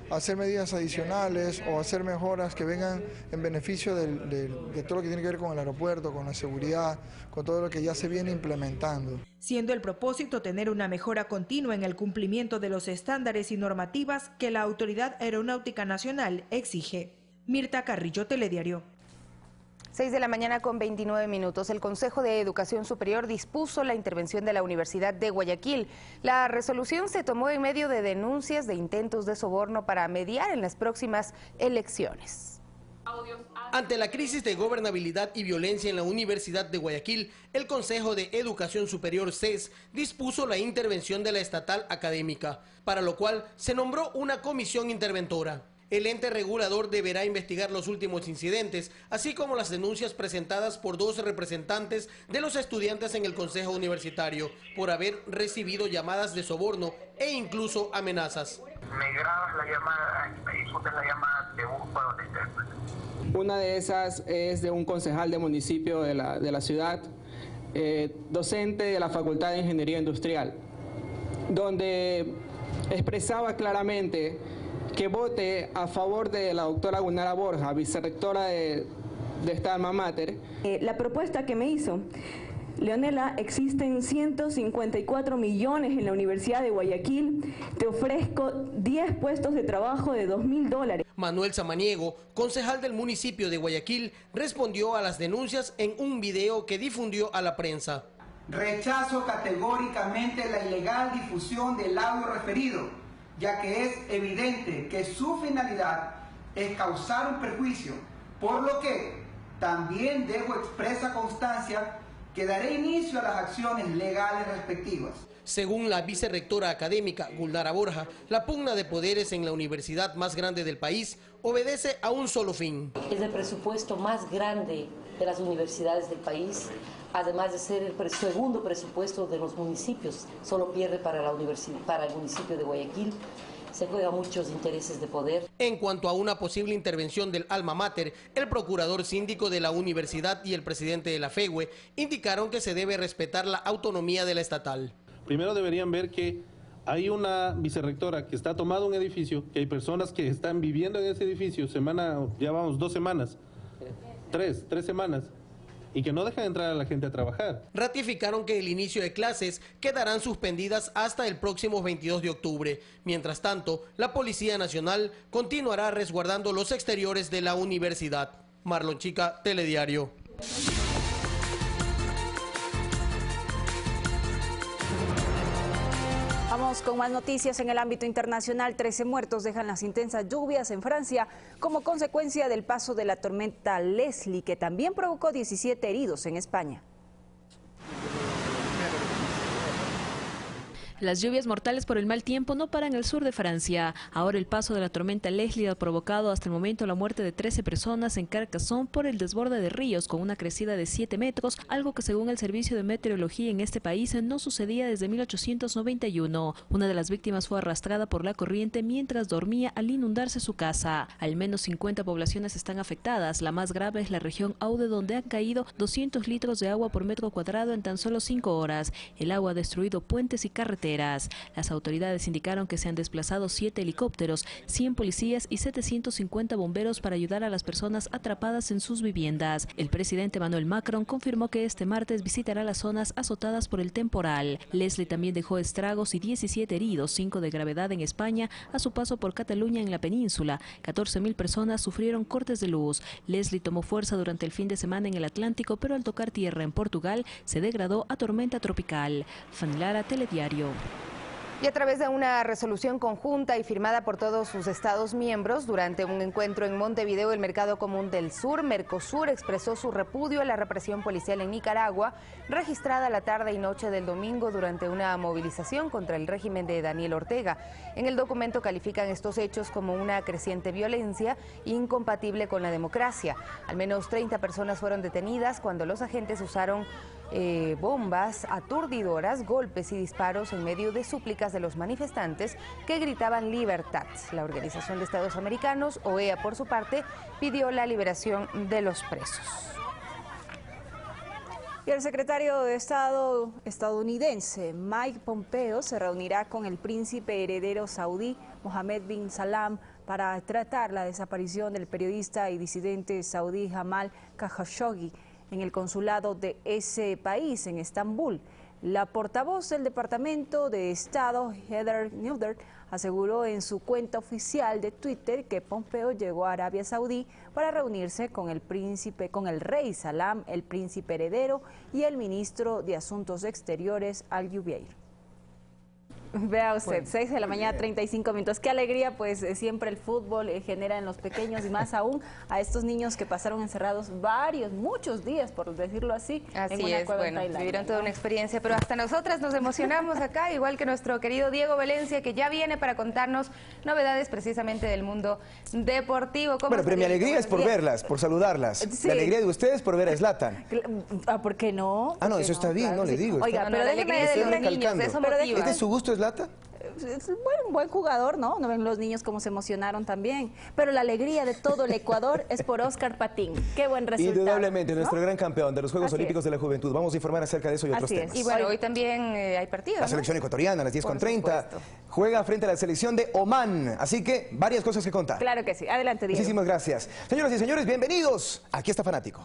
hacer medidas adicionales o hacer mejoras que vengan en beneficio de todo lo que tiene que ver con el aeropuerto, con la seguridad, con todo lo que ya se viene implementando. Siendo el propósito tener una mejora continua en el cumplimiento de los estándares y normativas que la Autoridad Aeronáutica Nacional exige. Mirta Carrillo, Telediario. 6 de la mañana con 29 minutos. El Consejo de Educación Superior dispuso la intervención de la Universidad de Guayaquil. La resolución se tomó en medio de denuncias de intentos de soborno para mediar en las próximas elecciones. Ante la crisis de gobernabilidad y violencia en la Universidad de Guayaquil, el Consejo de Educación Superior CES dispuso la intervención de la estatal académica, para lo cual se nombró una comisión interventora. El ente regulador deberá investigar los últimos incidentes, así como las denuncias presentadas por 2 representantes de los estudiantes en el Consejo Universitario por haber recibido llamadas de soborno e incluso amenazas. Me grabas la llamada y me disfrutas la llamada, te busco a donde estés. Una de esas es de un concejal de municipio de la ciudad, docente de la Facultad de Ingeniería Industrial, donde expresaba claramente que vote a favor de la doctora Gulnara Borja, vicerrectora de esta alma mater. La propuesta que me hizo, Leonela, existen 154 millones en la Universidad de Guayaquil, te ofrezco 10 puestos de trabajo de $2.000. Manuel Samaniego, concejal del municipio de Guayaquil, respondió a las denuncias en un video que difundió a la prensa. Rechazo categóricamente la ilegal difusión del audio referido, ya que es evidente que su finalidad es causar un perjuicio, por lo que también dejo expresa constancia que daré inicio a las acciones legales respectivas. Según la vicerrectora académica Gulnara Borja, la pugna de poderes en la universidad más grande del país obedece a un solo fin. Es el presupuesto más grande de las universidades del país, además de ser el segundo presupuesto de los municipios, solo pierde para el municipio de Guayaquil. Se juegan muchos intereses de poder. En cuanto a una posible intervención del alma mater, el procurador síndico de la universidad y el presidente de la FEGUE indicaron que se debe respetar la autonomía de la estatal. Primero deberían ver que hay una vicerrectora que está tomando un edificio, que hay personas que están viviendo en ese edificio, ya vamos 2 semanas, 3 semanas, y que no dejan entrar a la gente a trabajar. Ratificaron que el inicio de clases quedarán suspendidas hasta el próximo 22 de octubre. Mientras tanto, la Policía Nacional continuará resguardando los exteriores de la universidad. Marlon Chica, Telediario. Vamos con más noticias en el ámbito internacional. 13 muertos dejan las intensas lluvias en Francia como consecuencia del paso de la tormenta Leslie, que también provocó 17 heridos en España. Las lluvias mortales por el mal tiempo no paran en el sur de Francia. Ahora el paso de la tormenta Leslie ha provocado hasta el momento la muerte de 13 personas en Carcassonne por el desborde de ríos con una crecida de 7 metros, algo que según el Servicio de Meteorología en este país no sucedía desde 1891. Una de las víctimas fue arrastrada por la corriente mientras dormía al inundarse su casa. Al menos 50 poblaciones están afectadas. La más grave es la región Aude, donde han caído 200 litros de agua por metro cuadrado en tan solo 5 horas. El agua ha destruido puentes y carreteras. Las autoridades indicaron que se han desplazado 7 helicópteros, 100 policías y 750 bomberos para ayudar a las personas atrapadas en sus viviendas. El presidente Emmanuel Macron confirmó que este martes visitará las zonas azotadas por el temporal. Leslie también dejó estragos y 17 heridos, 5 de gravedad en España a su paso por Cataluña en la península. 14.000 personas sufrieron cortes de luz. Leslie tomó fuerza durante el fin de semana en el Atlántico, pero al tocar tierra en Portugal se degradó a tormenta tropical. Fanny Lara, Telediario. Y a través de una resolución conjunta y firmada por todos sus estados miembros durante un encuentro en Montevideo, el Mercado Común del Sur, Mercosur, expresó su repudio a la represión policial en Nicaragua, registrada la tarde y noche del domingo durante una movilización contra el régimen de Daniel Ortega. En el documento califican estos hechos como una creciente violencia incompatible con la democracia. Al menos 30 personas fueron detenidas cuando los agentes usaron bombas aturdidoras, golpes y disparos en medio de súplicas de los manifestantes que gritaban libertad. La Organización de Estados Americanos, OEA, por su parte, pidió la liberación de los presos. Y el secretario de Estado estadounidense Mike Pompeo se reunirá con el príncipe heredero saudí Mohammed bin Salman para tratar la desaparición del periodista y disidente saudí Jamal Khashoggi en el consulado de ese país, en Estambul. La portavoz del Departamento de Estado, Heather Nauert, aseguró en su cuenta oficial de Twitter que Pompeo llegó a Arabia Saudí para reunirse con el rey Salam, el príncipe heredero, y el ministro de Asuntos Exteriores, Al-Jubeir. Vea usted, bueno, 6 de la mañana, 35 minutos. Qué alegría, pues siempre el fútbol genera en los pequeños y más aún a estos niños que pasaron encerrados muchos días, por decirlo así, en una es, cueva bueno, en Tailandia. Vivieron toda una experiencia, pero hasta nosotras nos emocionamos acá, igual que nuestro querido Diego Valencia, que ya viene para contarnos novedades precisamente del mundo deportivo. Bueno, pero mi alegría es por verlas, por saludarlas. Sí. La alegría de ustedes por ver a Zlatan. ¿Por qué no? Ah, no, eso está bien, claro, no le digo. Oiga, pero déjeme decirle, niños, eso motiva. ¿Es de su gusto Zlatan? Es un buen jugador, ¿no? No ven los niños cómo se emocionaron también. Pero la alegría de todo el Ecuador es por Oscar Patín. Qué buen resultado. Indudablemente, ¿no? Nuestro gran campeón de los Juegos Olímpicos de la Juventud. Vamos a informar acerca de eso y otros temas. Y bueno, hoy también hay partidos. La selección ecuatoriana a las 10:30 juega frente a la selección de Omán. Así que varias cosas que contar. Claro que sí. Adelante, Diego. Muchísimas gracias. Señoras y señores, bienvenidos. Aquí está Fanático.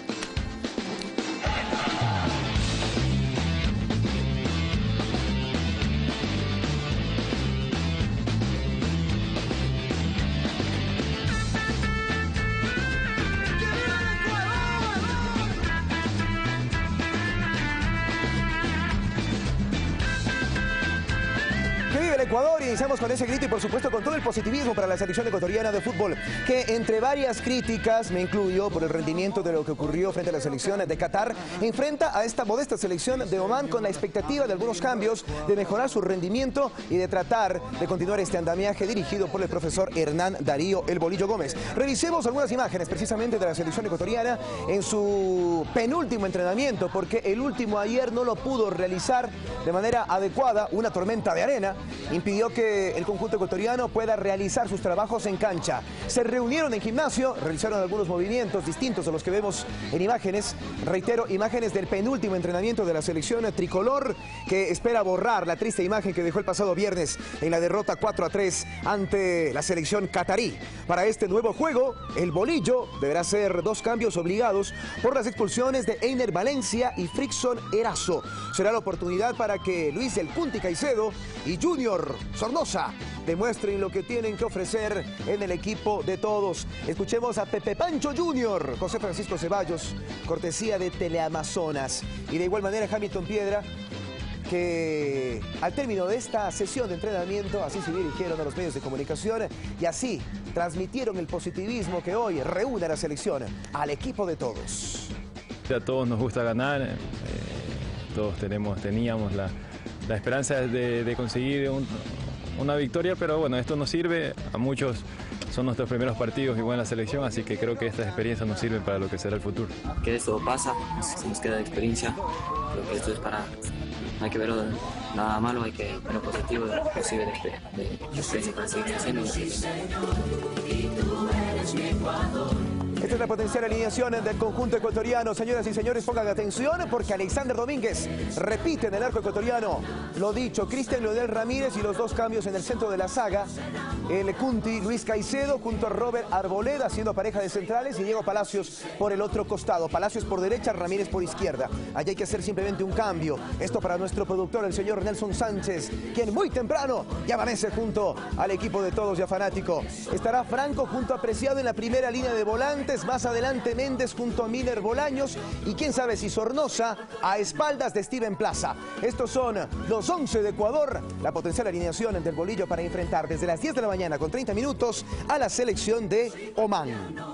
Ecuador, y iniciamos con ese grito y por supuesto con todo el positivismo para la selección ecuatoriana de fútbol, que entre varias críticas, me incluyo por el rendimiento de lo que ocurrió frente a la selección de Qatar, enfrenta a esta modesta selección de Omán con la expectativa de algunos cambios, de mejorar su rendimiento y de tratar de continuar este andamiaje dirigido por el profesor Hernán Darío El Bolillo Gómez. Revisemos algunas imágenes precisamente de la selección ecuatoriana en su penúltimo entrenamiento, porque el último ayer no lo pudo realizar de manera adecuada, una tormenta de arena impidió que el conjunto ecuatoriano pueda realizar sus trabajos en cancha. Se reunieron en gimnasio, realizaron algunos movimientos distintos a los que vemos en imágenes. Reitero, imágenes del penúltimo entrenamiento de la selección tricolor, que espera borrar la triste imagen que dejó el pasado viernes en la derrota 4-3 ante la selección catarí. Para este nuevo juego, el Bolillo deberá hacer dos cambios obligados por las expulsiones de Einer Valencia y Frickson Erazo. Será la oportunidad para que Luis El Cunti Caicedo y Junior Sornosa demuestren lo que tienen que ofrecer en el equipo de todos. Escuchemos a Pepe Pancho Junior, José Francisco Ceballos, cortesía de Teleamazonas. Y de igual manera Hamilton Piedra, que al término de esta sesión de entrenamiento así se dirigieron a los medios de comunicación y así transmitieron el positivismo que hoy reúne a la selección, al equipo de todos. A todos nos gusta ganar, todos teníamos la esperanza de conseguir una victoria, pero bueno, esto nos sirve, a muchos son nuestros primeros partidos igual en la selección, así que creo que estas experiencias nos sirven para lo que será el futuro. Que esto pasa, se nos queda de experiencia, creo que esto es para, no hay que verlo nada malo, hay que ver lo positivo, inclusive de experiencia para seguir haciendo. Esta es la potencial alineación del conjunto ecuatoriano. Señoras y señores, pongan atención porque Alexander Domínguez repite en el arco ecuatoriano. Lo dicho, Cristian Leonel Ramírez y los dos cambios en el centro de la saga. El Cunti, Luis Caicedo junto a Robert Arboleda haciendo pareja de centrales y Diego Palacios por el otro costado. Palacios por derecha, Ramírez por izquierda. Allí hay que hacer simplemente un cambio. Esto para nuestro productor, el señor Nelson Sánchez, quien muy temprano ya amanece junto al equipo de todos ya fanático. Estará Franco junto a Preciado en la primera línea de volantes. Más adelante Méndez junto a Miller Bolaños y quién sabe si Sornosa a espaldas de Steven Plaza. Estos son los 11 de Ecuador, la potencial alineación del Bolillo para enfrentar desde las 10 de la mañana con 30 minutos a la selección de Omán.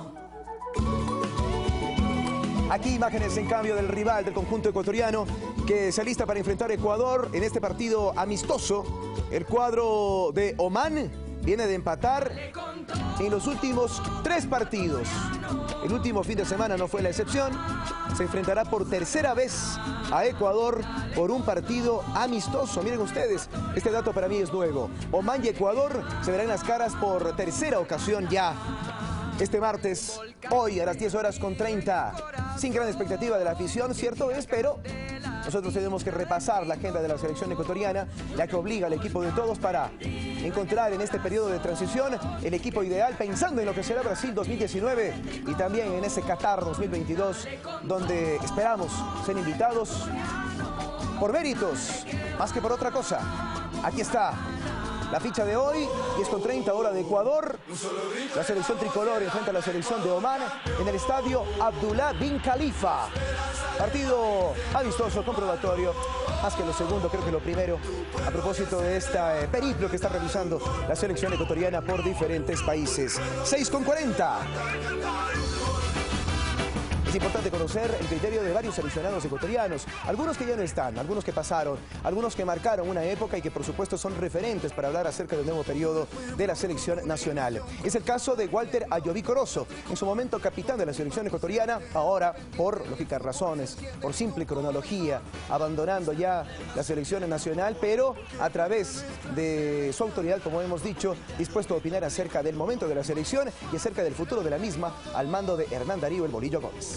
Aquí imágenes en cambio del rival del conjunto ecuatoriano que se alista para enfrentar a Ecuador en este partido amistoso. El cuadro de Omán viene de empatar en los últimos 3 partidos. El último fin de semana no fue la excepción. Se enfrentará por tercera vez a Ecuador por un partido amistoso. Miren ustedes, este dato para mí es nuevo. Omán y Ecuador se verán las caras por tercera ocasión ya. Este martes, hoy a las 10:30, sin gran expectativa de la afición, cierto es, pero nosotros tenemos que repasar la agenda de la selección ecuatoriana, ya que obliga al equipo de todos para encontrar en este periodo de transición el equipo ideal, pensando en lo que será Brasil 2019 y también en ese Qatar 2022, donde esperamos ser invitados por méritos, más que por otra cosa. Aquí está la ficha de hoy, 10:30 hora de Ecuador. La selección tricolor enfrenta a la selección de Omán en el estadio Abdullah bin Khalifa. Partido amistoso, comprobatorio. Más que lo segundo, creo que lo primero, a propósito de este periplo que está realizando la selección ecuatoriana por diferentes países. 6:40. Es importante conocer el criterio de varios seleccionados ecuatorianos, algunos que ya no están, algunos que pasaron, algunos que marcaron una época y que por supuesto son referentes para hablar acerca del nuevo periodo de la selección nacional. Es el caso de Walter Ayoví Corozo, en su momento capitán de la selección ecuatoriana, ahora por lógicas razones, por simple cronología, abandonando ya la selección nacional, pero a través de su autoridad, como hemos dicho, dispuesto a opinar acerca del momento de la selección y acerca del futuro de la misma al mando de Hernán Darío El Bolillo Gómez.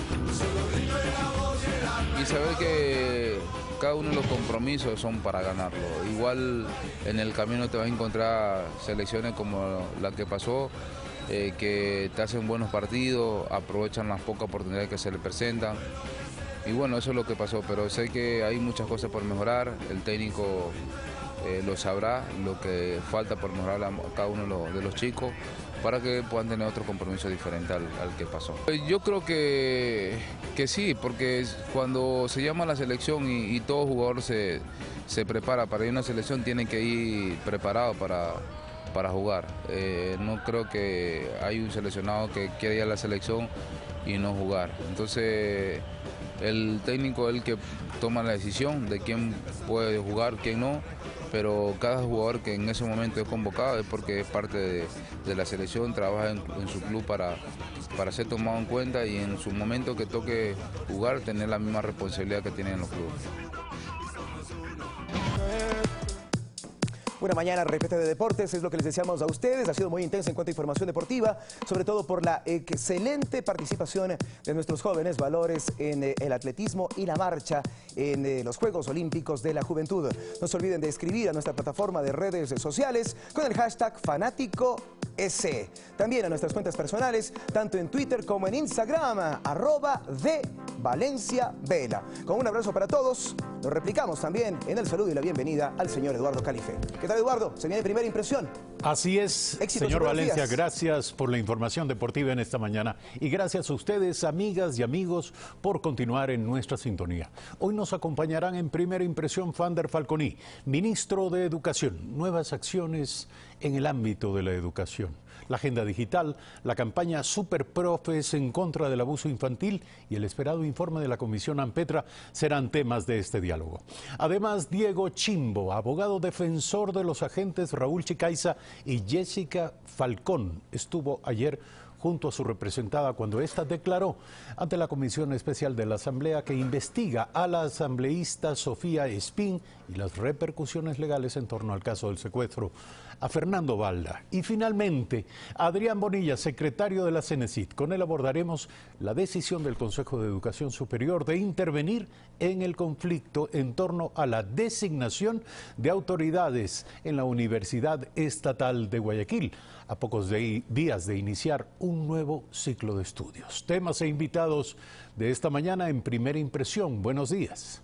Y saber que cada uno de los compromisos son para ganarlo. Igual en el camino te vas a encontrar selecciones como la que pasó, que te hacen buenos partidos, aprovechan las pocas oportunidades que se les presentan. Y bueno, eso es lo que pasó, pero sé que hay muchas cosas por mejorar, el técnico lo sabrá, lo que falta por mejorar a cada uno de los chicos, para que puedan tener otro compromiso diferente al que pasó. Yo creo que sí, porque cuando se llama a la selección y todo jugador se prepara para ir a una selección, tiene que ir preparado para jugar. No creo que hay un seleccionado que quiera ir a la selección y no jugar. Entonces el técnico es el que toma la decisión de quién puede jugar, quién no, pero cada jugador que en ese momento es convocado es porque es parte de la selección, trabaja en su club para ser tomado en cuenta y en su momento que toque jugar tener la misma responsabilidad que tienen los clubes. Una mañana repleta de deportes, es lo que les deseamos a ustedes. Ha sido muy intensa en cuanto a información deportiva, sobre todo por la excelente participación de nuestros jóvenes valores en el atletismo y la marcha en los Juegos Olímpicos de la Juventud. No se olviden de escribir a nuestra plataforma de redes sociales con el hashtag FanáticoS. También a nuestras cuentas personales, tanto en Twitter como en Instagram, @DeValenciaVela. Con un abrazo para todos, lo replicamos también en el saludo y la bienvenida al señor Eduardo Calife. ¿Qué tal, Eduardo? Se viene primera impresión. Así es, Éxitos, señor Valencia, días. Gracias por la información deportiva en esta mañana y gracias a ustedes, amigas y amigos, por continuar en nuestra sintonía. Hoy nos acompañarán en primera impresión Fander Falconi, ministro de Educación, nuevas acciones en el ámbito de la educación, la agenda digital, la campaña Superprofes en contra del abuso infantil y el esperado informe de la Comisión ANPETRA serán temas de este diálogo. Además, Diego Chimbo, abogado defensor de los agentes Raúl Chicaiza y Jessica Falcón, estuvo ayer junto a su representada cuando ésta declaró ante la Comisión Especial de la Asamblea que investiga a la asambleísta Sofía Espín y las repercusiones legales en torno al caso del secuestro a Fernando Balda. Y finalmente, Adrián Bonilla, secretario de la CENESID. Con él abordaremos la decisión del Consejo de Educación Superior de intervenir en el conflicto en torno a la designación de autoridades en la Universidad Estatal de Guayaquil, a pocos días de iniciar un nuevo ciclo de estudios. Temas e invitados de esta mañana en Primera Impresión. Buenos días.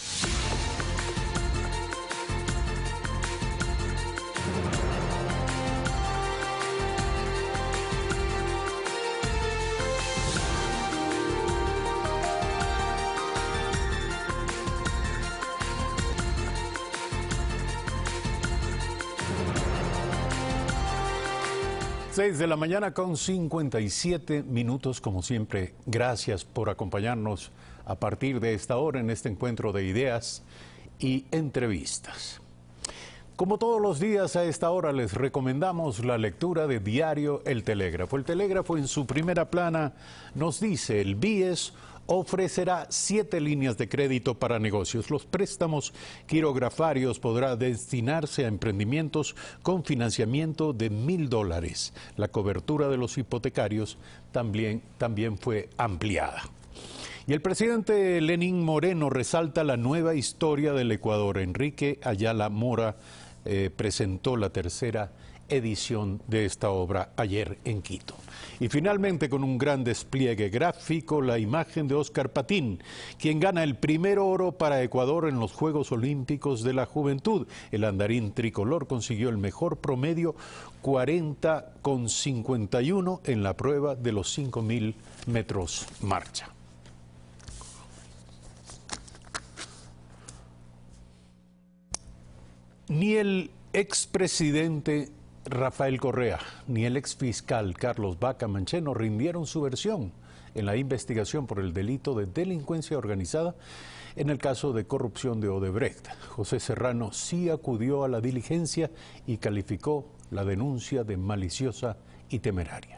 6 de la mañana con 57 minutos, como siempre. Gracias por acompañarnos a partir de esta hora en este encuentro de ideas y entrevistas. Como todos los días a esta hora les recomendamos la lectura de Diario El Telégrafo. El Telégrafo en su primera plana nos dice: el BIES ofrecerá 7 líneas de crédito para negocios. Los préstamos quirografarios podrán destinarse a emprendimientos con financiamiento de $1.000. La cobertura de los hipotecarios también fue ampliada. Y el presidente Lenín Moreno resalta la nueva historia del Ecuador. Enrique Ayala Mora presentó la tercera edición de esta obra ayer en Quito. Y finalmente, con un gran despliegue gráfico, la imagen de Óscar Patín, quien gana el primer oro para Ecuador en los Juegos Olímpicos de la Juventud. El andarín tricolor consiguió el mejor promedio, 40,51 en la prueba de los 5.000 metros marcha. Ni el expresidente Rafael Correa ni el exfiscal Carlos Vaca Mancheno rindieron su versión en la investigación por el delito de delincuencia organizada en el caso de corrupción de Odebrecht. José Serrano sí acudió a la diligencia y calificó la denuncia de maliciosa y temeraria.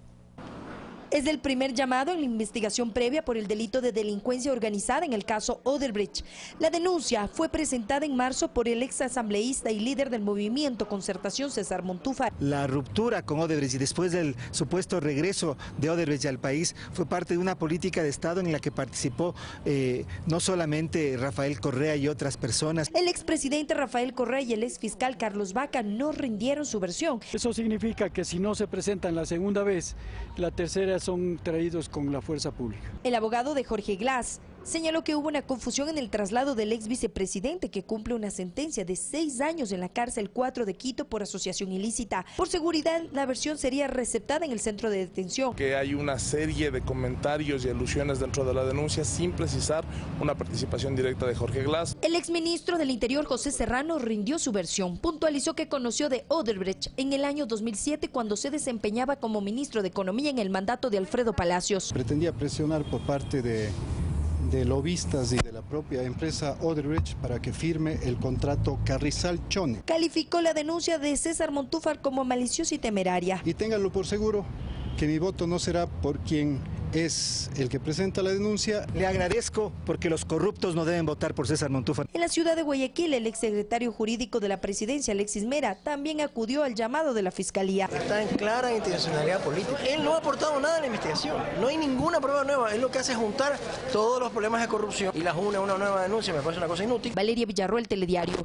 Es el primer llamado en la investigación previa por el delito de delincuencia organizada en el caso Odebrecht. La denuncia fue presentada en marzo por el ex asambleísta y líder del movimiento Concertación, César Montúfar. La ruptura con Odebrecht y después del supuesto regreso de Odebrecht al país fue parte de una política de Estado en la que participó no solamente Rafael Correa y otras personas. El expresidente Rafael Correa y el exfiscal Carlos Vaca no rindieron su versión. Eso significa que si no se presentan la segunda vez, la tercera son traídos con la fuerza pública. El abogado de Jorge Glass señaló que hubo una confusión en el traslado del ex vicepresidente, que cumple una sentencia de 6 años en la cárcel 4 de Quito por asociación ilícita. Por seguridad, la versión sería receptada en el centro de detención. Que hay una serie de comentarios y alusiones dentro de la denuncia sin precisar una participación directa de Jorge Glass. El exministro del Interior, José Serrano, rindió su versión. Puntualizó que conoció de Odebrecht en el año 2007 cuando se desempeñaba como ministro de Economía en el mandato de Alfredo Palacios. Pretendía presionar por parte de lobistas y de la propia empresa Odebrecht para que firme el contrato Carrizal-Chone. Calificó la denuncia de César Montúfar como maliciosa y temeraria. Y ténganlo por seguro que mi voto no será por quien es el que presenta la denuncia. Le agradezco porque los corruptos no deben votar por César Montúfar. En la ciudad de Guayaquil, el exsecretario jurídico de la presidencia, Alexis Mera, también acudió al llamado de la fiscalía. Está en clara intencionalidad política. Él no ha aportado nada a la investigación. No hay ninguna prueba nueva. Él lo que hace es juntar todos los problemas de corrupción y las une a una nueva denuncia. Me parece una cosa inútil. Valeria Villarroel, Telediario.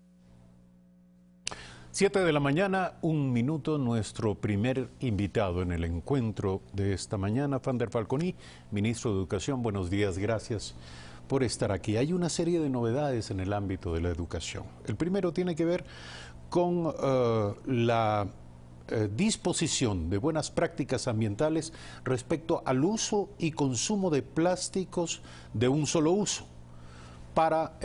7 de la mañana, 1 minuto, nuestro primer invitado en el encuentro de esta mañana, Fander Falconi, ministro de Educación. Buenos días, gracias por estar aquí. Hay una serie de novedades en el ámbito de la educación. El primero tiene que ver con la disposición de buenas prácticas ambientales respecto al uso y consumo de plásticos de un solo uso para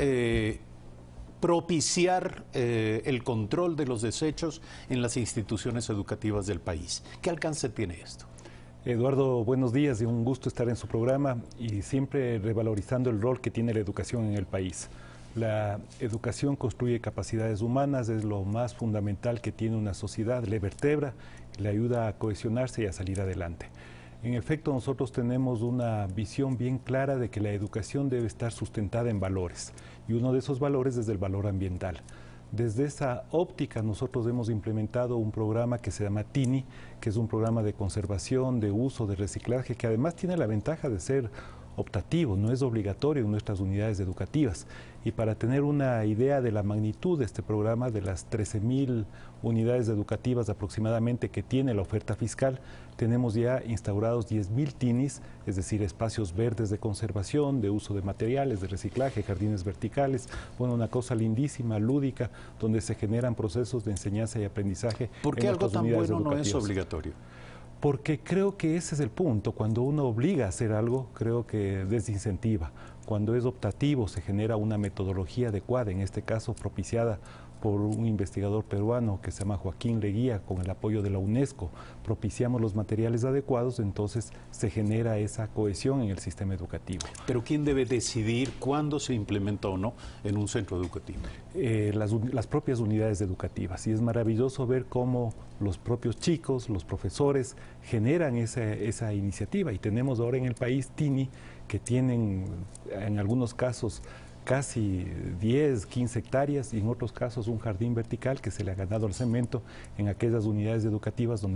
propiciar el control de los desechos en las instituciones educativas del país. ¿Qué alcance tiene esto? Eduardo, buenos días y un gusto estar en su programa y siempre revalorizando el rol que tiene la educación en el país. La educación construye capacidades humanas, es lo más fundamental que tiene una sociedad, le vertebra, le ayuda a cohesionarse y a salir adelante. En efecto, nosotros tenemos una visión bien clara de que la educación debe estar sustentada en valores, y uno de esos valores es el valor ambiental. Desde esa óptica nosotros hemos implementado un programa que se llama TINI, que es un programa de conservación, de uso, de reciclaje, que además tiene la ventaja de ser optativo, no es obligatorio en nuestras unidades educativas. Y para tener una idea de la magnitud de este programa, de las 13.000 unidades educativas aproximadamente que tiene la oferta fiscal, tenemos ya instaurados 10.000 TINIs, es decir, espacios verdes de conservación, de uso de materiales, de reciclaje, jardines verticales, bueno, una cosa lindísima, lúdica, donde se generan procesos de enseñanza y aprendizaje. ¿Por qué algo tan bueno no es obligatorio? Porque creo que ese es el punto. Cuando uno obliga a hacer algo, creo que desincentiva. Cuando es optativo, se genera una metodología adecuada, en este caso propiciada por un investigador peruano que se llama Joaquín Leguía, con el apoyo de la UNESCO. Propiciamos los materiales adecuados, entonces se genera esa cohesión en el sistema educativo. ¿Pero quién debe decidir cuándo se implementa o no en un centro educativo? Las propias unidades educativas. Y es maravilloso ver cómo los propios chicos, los profesores, generan esa iniciativa. Y tenemos ahora en el país TINI, que tienen en algunos casos casi 10, 15 hectáreas y en otros casos un jardín vertical que se le ha ganado al cemento en aquellas unidades educativas donde no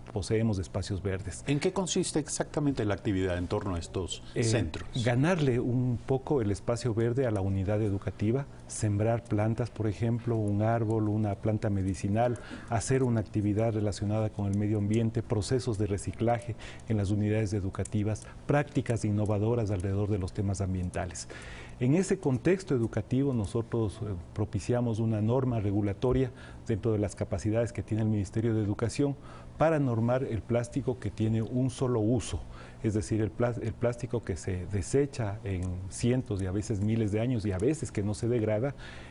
poseemos espacios verdes. ¿En qué consiste exactamente la actividad en torno a estos centros? Ganarle un poco el espacio verde a la unidad educativa, sembrar plantas, por ejemplo, un árbol, una planta medicinal, hacer una actividad relacionada con el medio ambiente, procesos de reciclaje en las unidades educativas, prácticas innovadoras alrededor de los temas ambientales. En ese contexto educativo nosotros propiciamos una norma regulatoria dentro de las capacidades que tiene el Ministerio de Educación para normar el plástico que tiene un solo uso, es decir, el plástico que se desecha en cientos y a veces miles de años y a veces que no se degrada,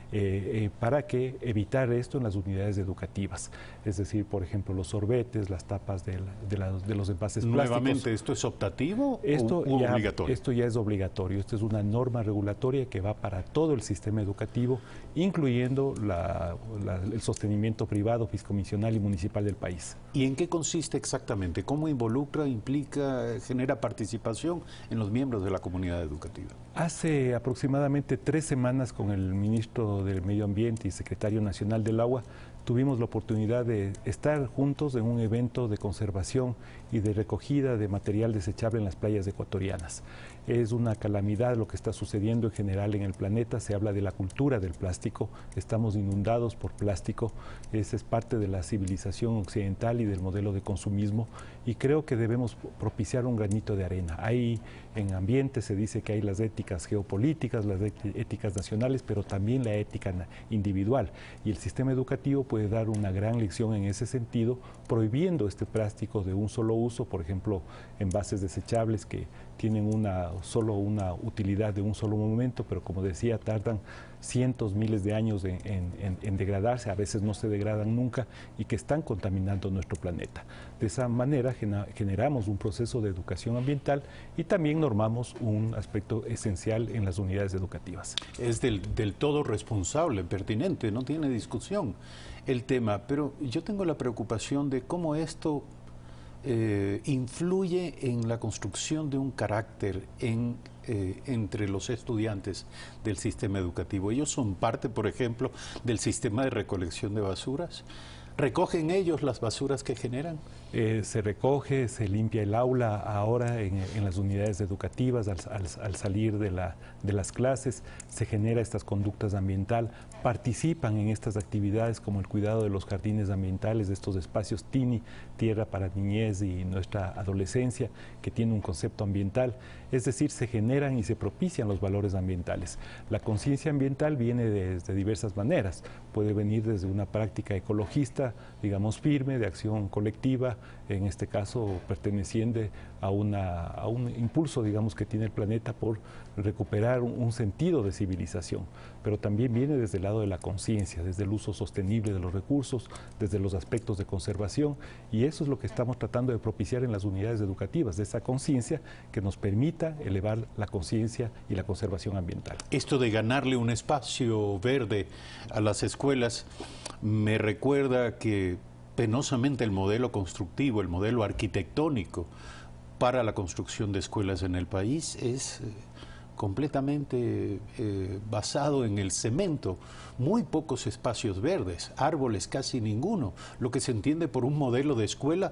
para que evitar esto en las unidades educativas, es decir, por ejemplo, los sorbetes, las tapas de los envases plásticos. Nuevamente, ¿esto es optativo o obligatorio? Esto ya es obligatorio, esto es una norma regulatoria que va para todo el sistema educativo, incluyendo el sostenimiento privado, fiscomisional y municipal del país. ¿Y en qué consiste exactamente? ¿Cómo involucra, implica, genera participación en los miembros de la comunidad educativa? Hace aproximadamente 3 semanas con el ministro del Medio Ambiente y secretario nacional del Agua tuvimos la oportunidad de estar juntos en un evento de conservación y de recogida de material desechable en las playas ecuatorianas. Es una calamidad lo que está sucediendo en general en el planeta, se habla de la cultura del plástico, estamos inundados por plástico, esa es parte de la civilización occidental y del modelo de consumismo y creo que debemos propiciar un granito de arena. Hay en ambiente se dice que hay las éticas geopolíticas, las éticas nacionales, pero también la ética individual y el sistema educativo puede dar una gran lección en ese sentido, prohibiendo este plástico de un solo uso, por ejemplo, envases desechables que tienen solo una utilidad de un solo momento, pero como decía, tardan cientos, miles de años en degradarse, a veces no se degradan nunca y que están contaminando nuestro planeta. De esa manera generamos un proceso de educación ambiental y también normamos un aspecto esencial en las unidades educativas. Es del todo responsable, pertinente, no tiene discusión el tema, pero yo tengo la preocupación de cómo esto influye en la construcción de un carácter entre los estudiantes del sistema educativo. Ellos son parte, por ejemplo, del sistema de recolección de basuras. ¿Recogen ellos las basuras que generan? Se recoge, se limpia el aula ahora en las unidades educativas, al salir de las clases, se genera estas conductas ambientales, participan en estas actividades como el cuidado de los jardines ambientales, de estos espacios TINI, Tierra para Niñez y Nuestra Adolescencia, que tiene un concepto ambiental, es decir, se generan y se propician los valores ambientales. La conciencia ambiental viene de diversas maneras, puede venir desde una práctica ecologista, digamos firme, de acción colectiva, en este caso perteneciente a un impulso, digamos, que tiene el planeta por recuperar un sentido de civilización, pero también viene desde el lado de la conciencia, desde el uso sostenible de los recursos, desde los aspectos de conservación, y eso es lo que estamos tratando de propiciar en las unidades educativas, de esa conciencia que nos permita elevar la conciencia y la conservación ambiental. Esto de ganarle un espacio verde a las escuelas me recuerda que penosamente el modelo constructivo, el modelo arquitectónico para la construcción de escuelas en el país es completamente basado en el cemento, muy pocos espacios verdes, árboles casi ninguno. Lo que se entiende por un modelo de escuela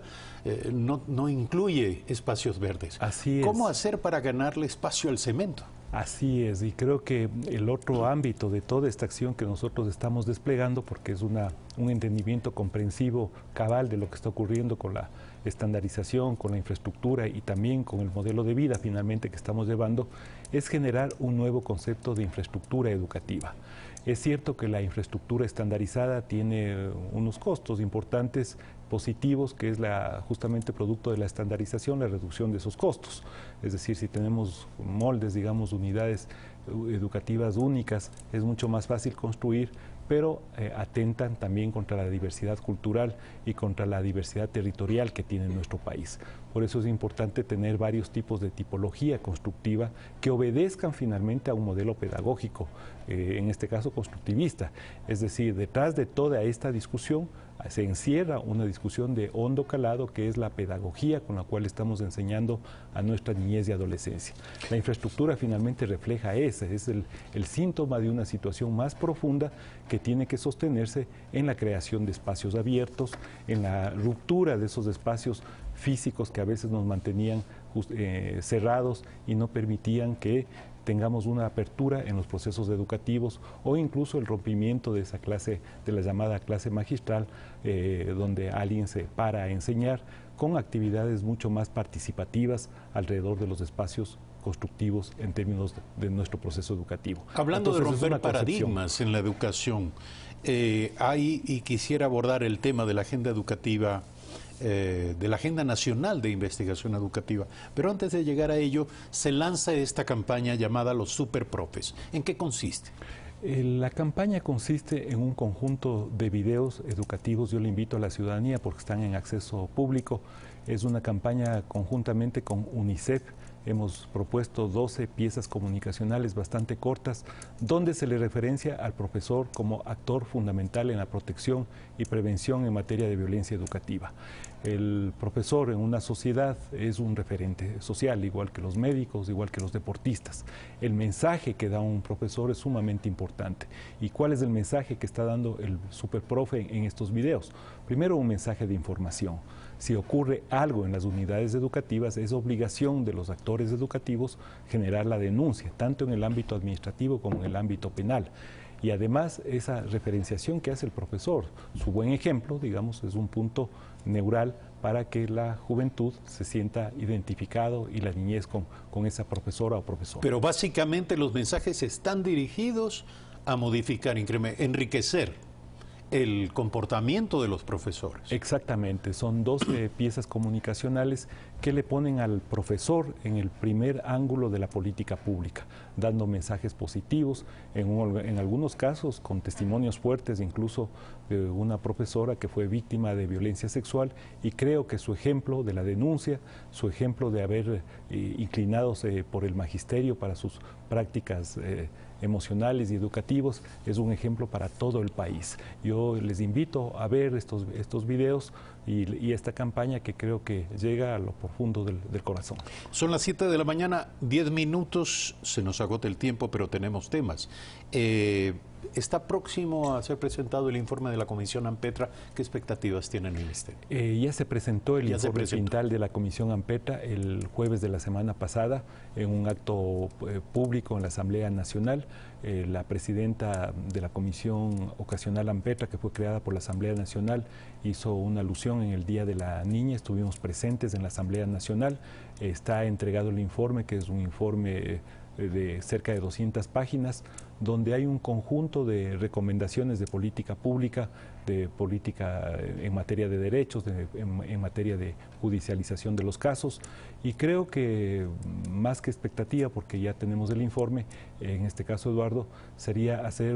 no incluye espacios verdes. Así es. ¿Cómo hacer para ganarle espacio al cemento? Así es, y creo que el otro ámbito de toda esta acción que nosotros estamos desplegando, porque es un entendimiento comprensivo, cabal de lo que está ocurriendo con la estandarización, con la infraestructura y también con el modelo de vida finalmente que estamos llevando, es generar un nuevo concepto de infraestructura educativa. Es cierto que la infraestructura estandarizada tiene unos costos importantes positivos, que es justamente producto de la estandarización, la reducción de esos costos. Es decir, si tenemos moldes, digamos, unidades educativas únicas, es mucho más fácil construir, pero atentan también contra la diversidad cultural y contra la diversidad territorial que tiene nuestro país. Por eso es importante tener varios tipos de tipología constructiva que obedezcan finalmente a un modelo pedagógico, en este caso constructivista. Es decir, detrás de toda esta discusión se encierra una discusión de hondo calado, que es la pedagogía con la cual estamos enseñando a nuestra niñez y adolescencia. La infraestructura finalmente refleja ese, es el síntoma de una situación más profunda que tiene que sostenerse en la creación de espacios abiertos, en la ruptura de esos espacios físicos que a veces nos mantenían cerrados y no permitían que tengamos una apertura en los procesos educativos, o incluso el rompimiento de esa clase, de la llamada clase magistral, donde alguien se para a enseñar, con actividades mucho más participativas alrededor de los espacios constructivos en términos de nuestro proceso educativo. Hablando de romper paradigmas en la educación, y quisiera abordar el tema de la agenda educativa, de la Agenda Nacional de Investigación Educativa. Pero antes de llegar a ello, se lanza esta campaña llamada Los Superprofes. ¿En qué consiste? La campaña consiste en un conjunto de videos educativos. Yo le invito a la ciudadanía porque están en acceso público. Es una campaña conjuntamente con UNICEF. Hemos propuesto 12 piezas comunicacionales bastante cortas, donde se le referencia al profesor como actor fundamental en la protección y prevención en materia de violencia educativa. El profesor en una sociedad es un referente social, igual que los médicos, igual que los deportistas. El mensaje que da un profesor es sumamente importante. ¿Y cuál es el mensaje que está dando el superprofe en estos videos? Primero, un mensaje de información. Si ocurre algo en las unidades educativas, es obligación de los actores educativos generar la denuncia, tanto en el ámbito administrativo como en el ámbito penal. Y además, esa referenciación que hace el profesor, su buen ejemplo, digamos, es un punto neural para que la juventud se sienta identificado y la niñez con esa profesora o profesor. Pero básicamente los mensajes están dirigidos a modificar, enriquecer el comportamiento de los profesores. Exactamente, son 12 piezas comunicacionales que le ponen al profesor en el primer ángulo de la política pública, dando mensajes positivos, en algunos casos con testimonios fuertes, incluso de una profesora que fue víctima de violencia sexual, y creo que su ejemplo de la denuncia, su ejemplo de haber inclinados por el magisterio para sus prácticas emocionales y educativos, es un ejemplo para todo el país. Yo les invito a ver estos videos y esta campaña, que creo que llega a lo profundo del corazón. Son las 7 de la mañana, 10 minutos, se nos agota el tiempo, pero tenemos temas. Está próximo a ser presentado el informe de la Comisión Ampetra. ¿Qué expectativas tiene el Ministerio? Ya se presentó el informe final de la Comisión Ampetra el jueves de la semana pasada en un acto público en la Asamblea Nacional. La presidenta de la Comisión Ocasional Ampetra, que fue creada por la Asamblea Nacional, hizo una alusión en el Día de la Niña. Estuvimos presentes en la Asamblea Nacional. Está entregado el informe, que es un informe de cerca de 200 páginas, donde hay un conjunto de recomendaciones de política pública, de política en materia de derechos, en materia de judicialización de los casos, y creo que más que expectativa, porque ya tenemos el informe, en este caso, Eduardo, sería hacer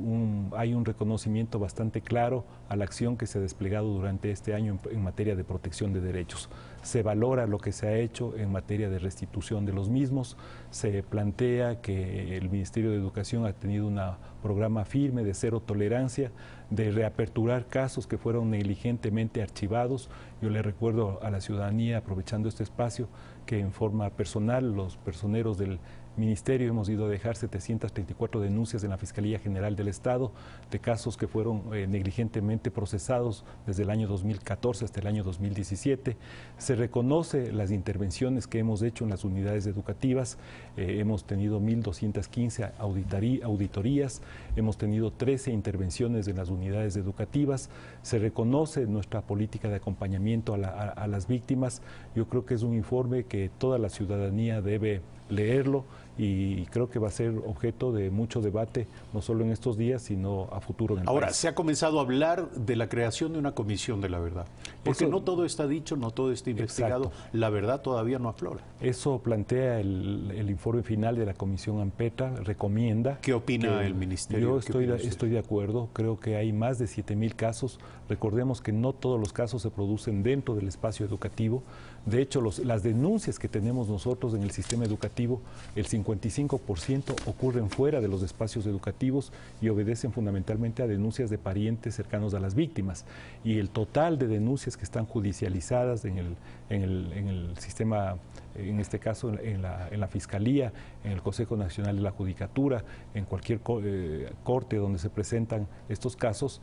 hay un reconocimiento bastante claro a la acción que se ha desplegado durante este año en materia de protección de derechos. Se valora lo que se ha hecho en materia de restitución de los mismos, se plantea que el Ministerio de Educación ha tenido un programa firme de cero tolerancia, de reaperturar casos que fueron negligentemente archivados. Yo le recuerdo a la ciudadanía, aprovechando este espacio, que en forma personal los personeros del Ministerio hemos ido a dejar 734 denuncias en la Fiscalía General del Estado de casos que fueron negligentemente procesados desde el año 2014 hasta el año 2017. Se reconoce las intervenciones que hemos hecho en las unidades educativas. Hemos tenido 1.215 auditorías, hemos tenido 13 intervenciones en las unidades educativas. Se reconoce nuestra política de acompañamiento a las víctimas. Yo creo que es un informe que toda la ciudadanía debe leerlo, y creo que va a ser objeto de mucho debate, no solo en estos días, sino a futuro en el Ahora, país. se ha comenzado a hablar de la creación de una comisión de la verdad, porque no todo está dicho, no todo está investigado, exacto. La verdad todavía no aflora. Eso plantea el informe final de la Comisión Ampetra, recomienda. ¿Qué opina el Ministerio? Yo estoy de acuerdo, creo que hay más de 7.000 casos. Recordemos que no todos los casos se producen dentro del espacio educativo. De hecho, las denuncias que tenemos nosotros en el sistema educativo, el 55% ocurren fuera de los espacios educativos y obedecen fundamentalmente a denuncias de parientes cercanos a las víctimas. Y el total de denuncias que están judicializadas en el sistema, en este caso en la Fiscalía, en el Consejo Nacional de la Judicatura, en cualquier corte donde se presentan estos casos,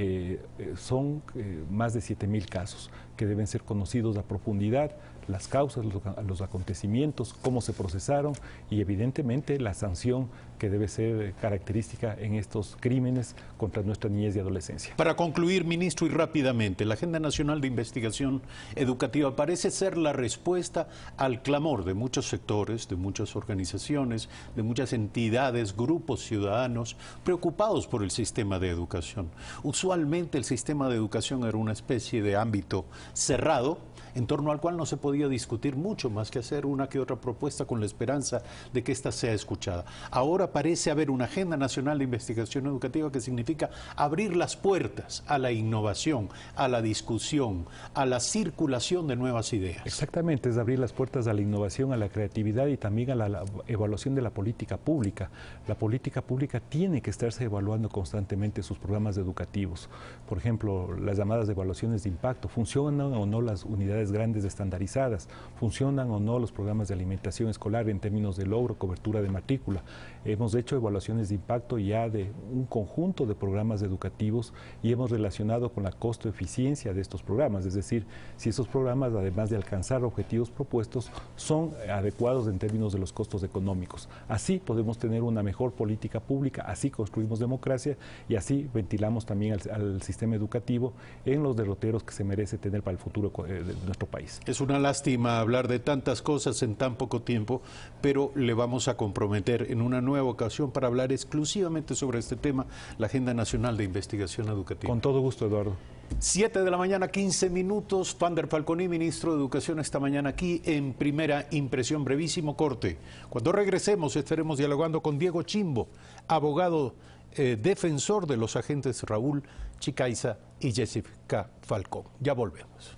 son más de 7.000 casos que deben ser conocidos a profundidad, las causas, los acontecimientos, cómo se procesaron y evidentemente la sanción que debe ser característica en estos crímenes contra nuestra niñez y adolescencia. Para concluir, ministro, y rápidamente, la Agenda Nacional de Investigación Educativa parece ser la respuesta al clamor de muchos sectores, de muchas organizaciones, de muchas entidades, grupos ciudadanos preocupados por el sistema de educación. Usualmente el sistema de educación era una especie de ámbito cerrado, en torno al cual no se podía discutir mucho más que hacer una que otra propuesta con la esperanza de que ésta sea escuchada. Ahora parece haber una Agenda Nacional de Investigación Educativa que significa abrir las puertas a la innovación, a la discusión, a la circulación de nuevas ideas. Exactamente, es abrir las puertas a la innovación, a la creatividad y también a la evaluación de la política pública. La política pública tiene que estarse evaluando constantemente sus programas educativos. Por ejemplo, las llamadas evaluaciones de impacto, ¿funcionan o no las unidades grandes estandarizadas? ¿Funcionan o no los programas de alimentación escolar en términos de logro, cobertura de matrícula? Hemos hecho evaluaciones de impacto ya de un conjunto de programas educativos y hemos relacionado con la costo-eficiencia de estos programas, es decir, si esos programas, además de alcanzar objetivos propuestos, son adecuados en términos de los costos económicos. Así podemos tener una mejor política pública, así construimos democracia y así ventilamos también al sistema educativo en los derroteros que se merece tener para el futuro de nuestro país. Es una lástima hablar de tantas cosas en tan poco tiempo, pero le vamos a comprometer en una nueva ocasión para hablar exclusivamente sobre este tema, la Agenda Nacional de Investigación Educativa. Con todo gusto, Eduardo. 7 de la mañana, 15 minutos. Fander Falconi, ministro de Educación, esta mañana aquí en Primera Impresión. Brevísimo corte. Cuando regresemos estaremos dialogando con Diego Chimbo, abogado defensor de los agentes Raúl Chicaiza y Jessica Falcón. Ya volvemos.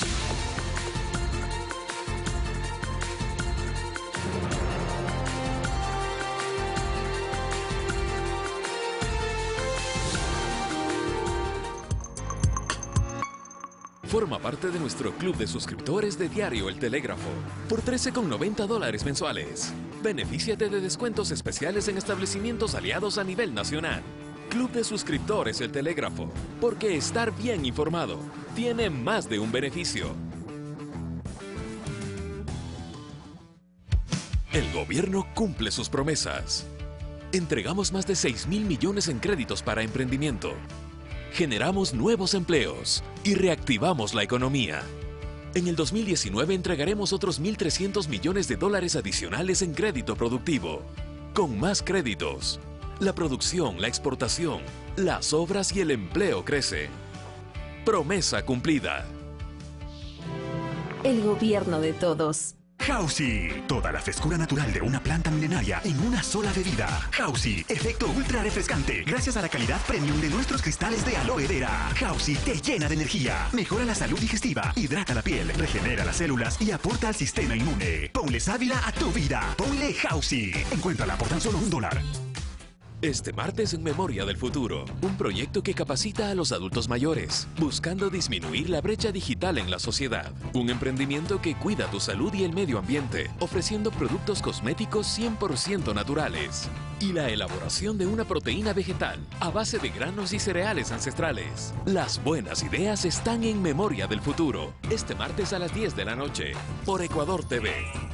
Forma parte de nuestro club de suscriptores de Diario El Telégrafo por $13,90 mensuales. Benefíciate de descuentos especiales en establecimientos aliados a nivel nacional. Club de suscriptores El Telégrafo, porque estar bien informado tiene más de un beneficio. El gobierno cumple sus promesas. Entregamos más de 6.000 millones en créditos para emprendimiento. Generamos nuevos empleos y reactivamos la economía. En el 2019 entregaremos otros $1.300 millones adicionales en crédito productivo. Con más créditos, la producción, la exportación, las obras y el empleo crecen. Promesa cumplida. El gobierno de todos. Hausi, toda la frescura natural de una planta milenaria en una sola bebida. Hausi, efecto ultra refrescante, gracias a la calidad premium de nuestros cristales de aloe vera. Hausi te llena de energía, mejora la salud digestiva, hidrata la piel, regenera las células y aporta al sistema inmune. Ponle sábila a tu vida, ponle Hausi. Encuéntrala por tan solo $1. Este martes en Memoria del Futuro, un proyecto que capacita a los adultos mayores, buscando disminuir la brecha digital en la sociedad. Un emprendimiento que cuida tu salud y el medio ambiente, ofreciendo productos cosméticos 100% naturales. Y la elaboración de una proteína vegetal a base de granos y cereales ancestrales. Las buenas ideas están en Memoria del Futuro, este martes a las 10 de la noche, por Ecuador TV.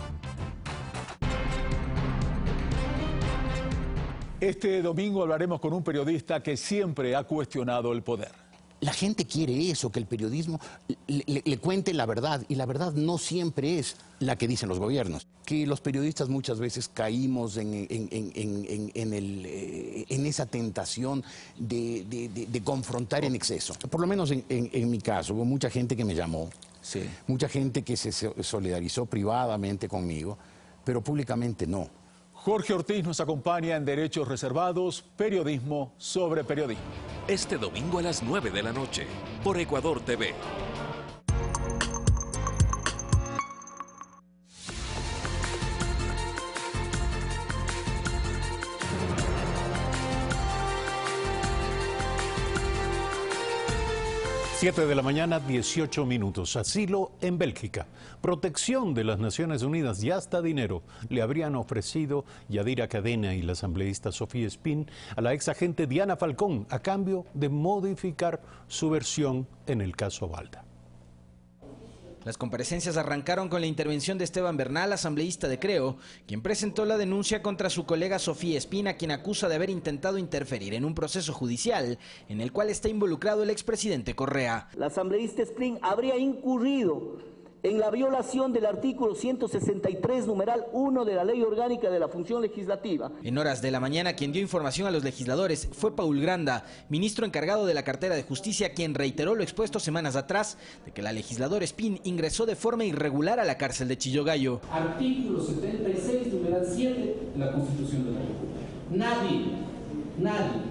Este domingo hablaremos con un periodista que siempre ha cuestionado el poder. La gente quiere eso, que el periodismo le cuente la verdad, y la verdad no siempre es la que dicen los gobiernos. Que los periodistas muchas veces caímos en esa tentación de confrontar en exceso. Por lo menos en mi caso, hubo mucha gente que me llamó, sí, mucha gente que se solidarizó privadamente conmigo, pero públicamente no. Jorge Ortiz nos acompaña en Derechos Reservados, periodismo sobre periodismo. Este domingo a las 9 de la noche, por Ecuador TV. 7 de la mañana, 18 minutos. Asilo en Bélgica. Protección de las Naciones Unidas y hasta dinero le habrían ofrecido Yadira Cadena y la asambleísta Sofía Espín a la ex agente Diana Falcón a cambio de modificar su versión en el caso Balda. Las comparecencias arrancaron con la intervención de Esteban Bernal, asambleísta de Creo, quien presentó la denuncia contra su colega Sofía Espín, a quien acusa de haber intentado interferir en un proceso judicial en el cual está involucrado el expresidente Correa. La asambleísta Espín habría incurrido en la violación del artículo 163, numeral 1 de la Ley Orgánica de la Función Legislativa. En horas de la mañana, quien dio información a los legisladores fue Paul Granda, ministro encargado de la cartera de Justicia, quien reiteró lo expuesto semanas atrás de que la legisladora Espín ingresó de forma irregular a la cárcel de Chillogallo. Artículo 76, numeral 7 de la Constitución de la República. Nadie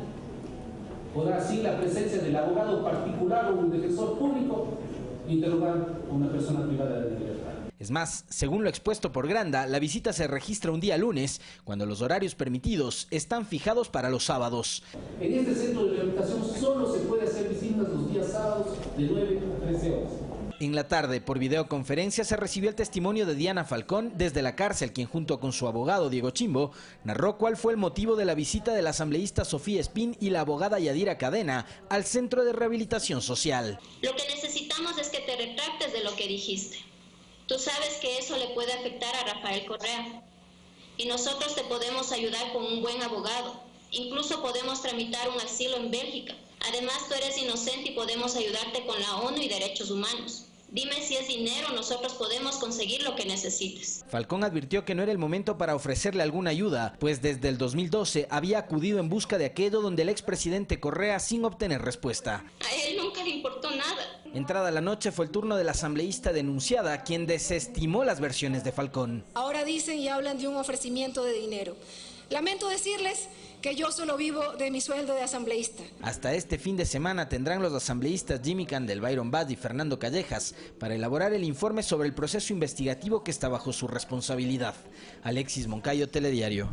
podrá, sin la presencia del abogado particular o un defensor público, interrogar a una persona privada de libertad. Es más, según lo expuesto por Granda, la visita se registra un día lunes, cuando los horarios permitidos están fijados para los sábados. En este centro de rehabilitación solo se puede hacer visitas los días sábados de 9 a 13 horas. En la tarde, por videoconferencia, se recibió el testimonio de Diana Falcón desde la cárcel, quien junto con su abogado Diego Chimbo narró cuál fue el motivo de la visita de la asambleísta Sofía Espín y la abogada Yadira Cadena al Centro de Rehabilitación Social. Lo que necesitamos es que te retractes de lo que dijiste. Tú sabes que eso le puede afectar a Rafael Correa y nosotros te podemos ayudar con un buen abogado. Incluso podemos tramitar un asilo en Bélgica. Además, tú eres inocente y podemos ayudarte con la ONU y derechos humanos. Dime si es dinero, nosotros podemos conseguir lo que necesites. Falcón advirtió que no era el momento para ofrecerle alguna ayuda, pues desde el 2012 había acudido en busca de aquello donde el expresidente Correa sin obtener respuesta. A él nunca le importó nada. Entrada la noche fue el turno de la asambleísta denunciada, quien desestimó las versiones de Falcón. Ahora dicen y hablan de un ofrecimiento de dinero. Lamento decirles que yo solo vivo de mi sueldo de asambleísta. Hasta este fin de semana tendrán los asambleístas Jimmy Candel, Byron Bad y Fernando Callejas para elaborar el informe sobre el proceso investigativo que está bajo su responsabilidad. Alexis Moncayo, Telediario.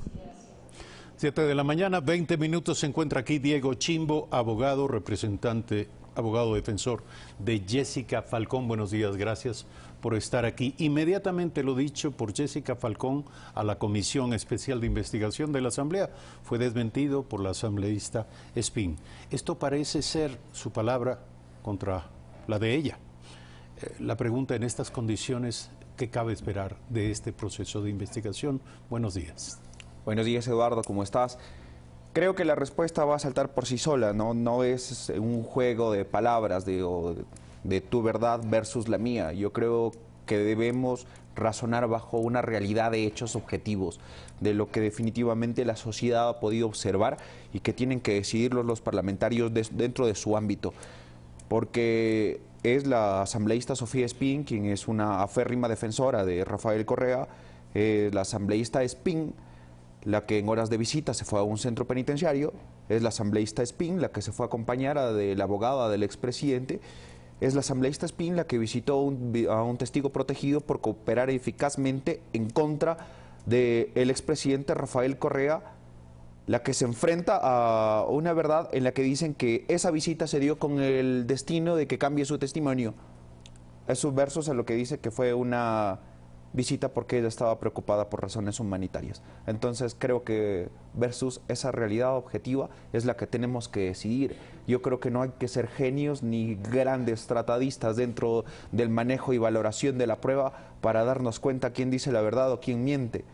7 de la mañana, 20 minutos, se encuentra aquí Diego Chimbo, abogado, abogado defensor de Jessica Falcón. Buenos días, gracias por estar aquí. Inmediatamente lo dicho por Jessica Falcón a la Comisión Especial de Investigación de la Asamblea fue desmentido por la asambleísta Espín. Esto parece ser su palabra contra la de ella. La pregunta en estas condiciones, ¿qué cabe esperar de este proceso de investigación? Buenos días. Buenos días, Eduardo, ¿cómo estás? Creo que la respuesta va a saltar por sí sola, no es un juego de palabras de tu verdad versus la mía. Yo creo que debemos razonar bajo una realidad de hechos objetivos, de lo que definitivamente la sociedad ha podido observar y que tienen que decidirlo los parlamentarios dentro de su ámbito. Porque es la asambleísta Sofía Espín, quien es una aférrima defensora de Rafael Correa, la asambleísta Espín, la que en horas de visita se fue a un centro penitenciario, es la asambleísta Espín, la que se fue a acompañar de la abogada del expresidente, es la asambleísta Espín la que visitó a un testigo protegido por cooperar eficazmente en contra del expresidente Rafael Correa, la que se enfrenta a una verdad en la que dicen que esa visita se dio con el destino de que cambie su testimonio. Esos versos a lo que dice que fue una visita porque ella estaba preocupada por razones humanitarias. Entonces creo que versus esa realidad objetiva es la que tenemos que decidir. Yo creo que no hay que ser genios ni grandes tratadistas dentro del manejo y valoración de la prueba para darnos cuenta quién dice la verdad o quién miente.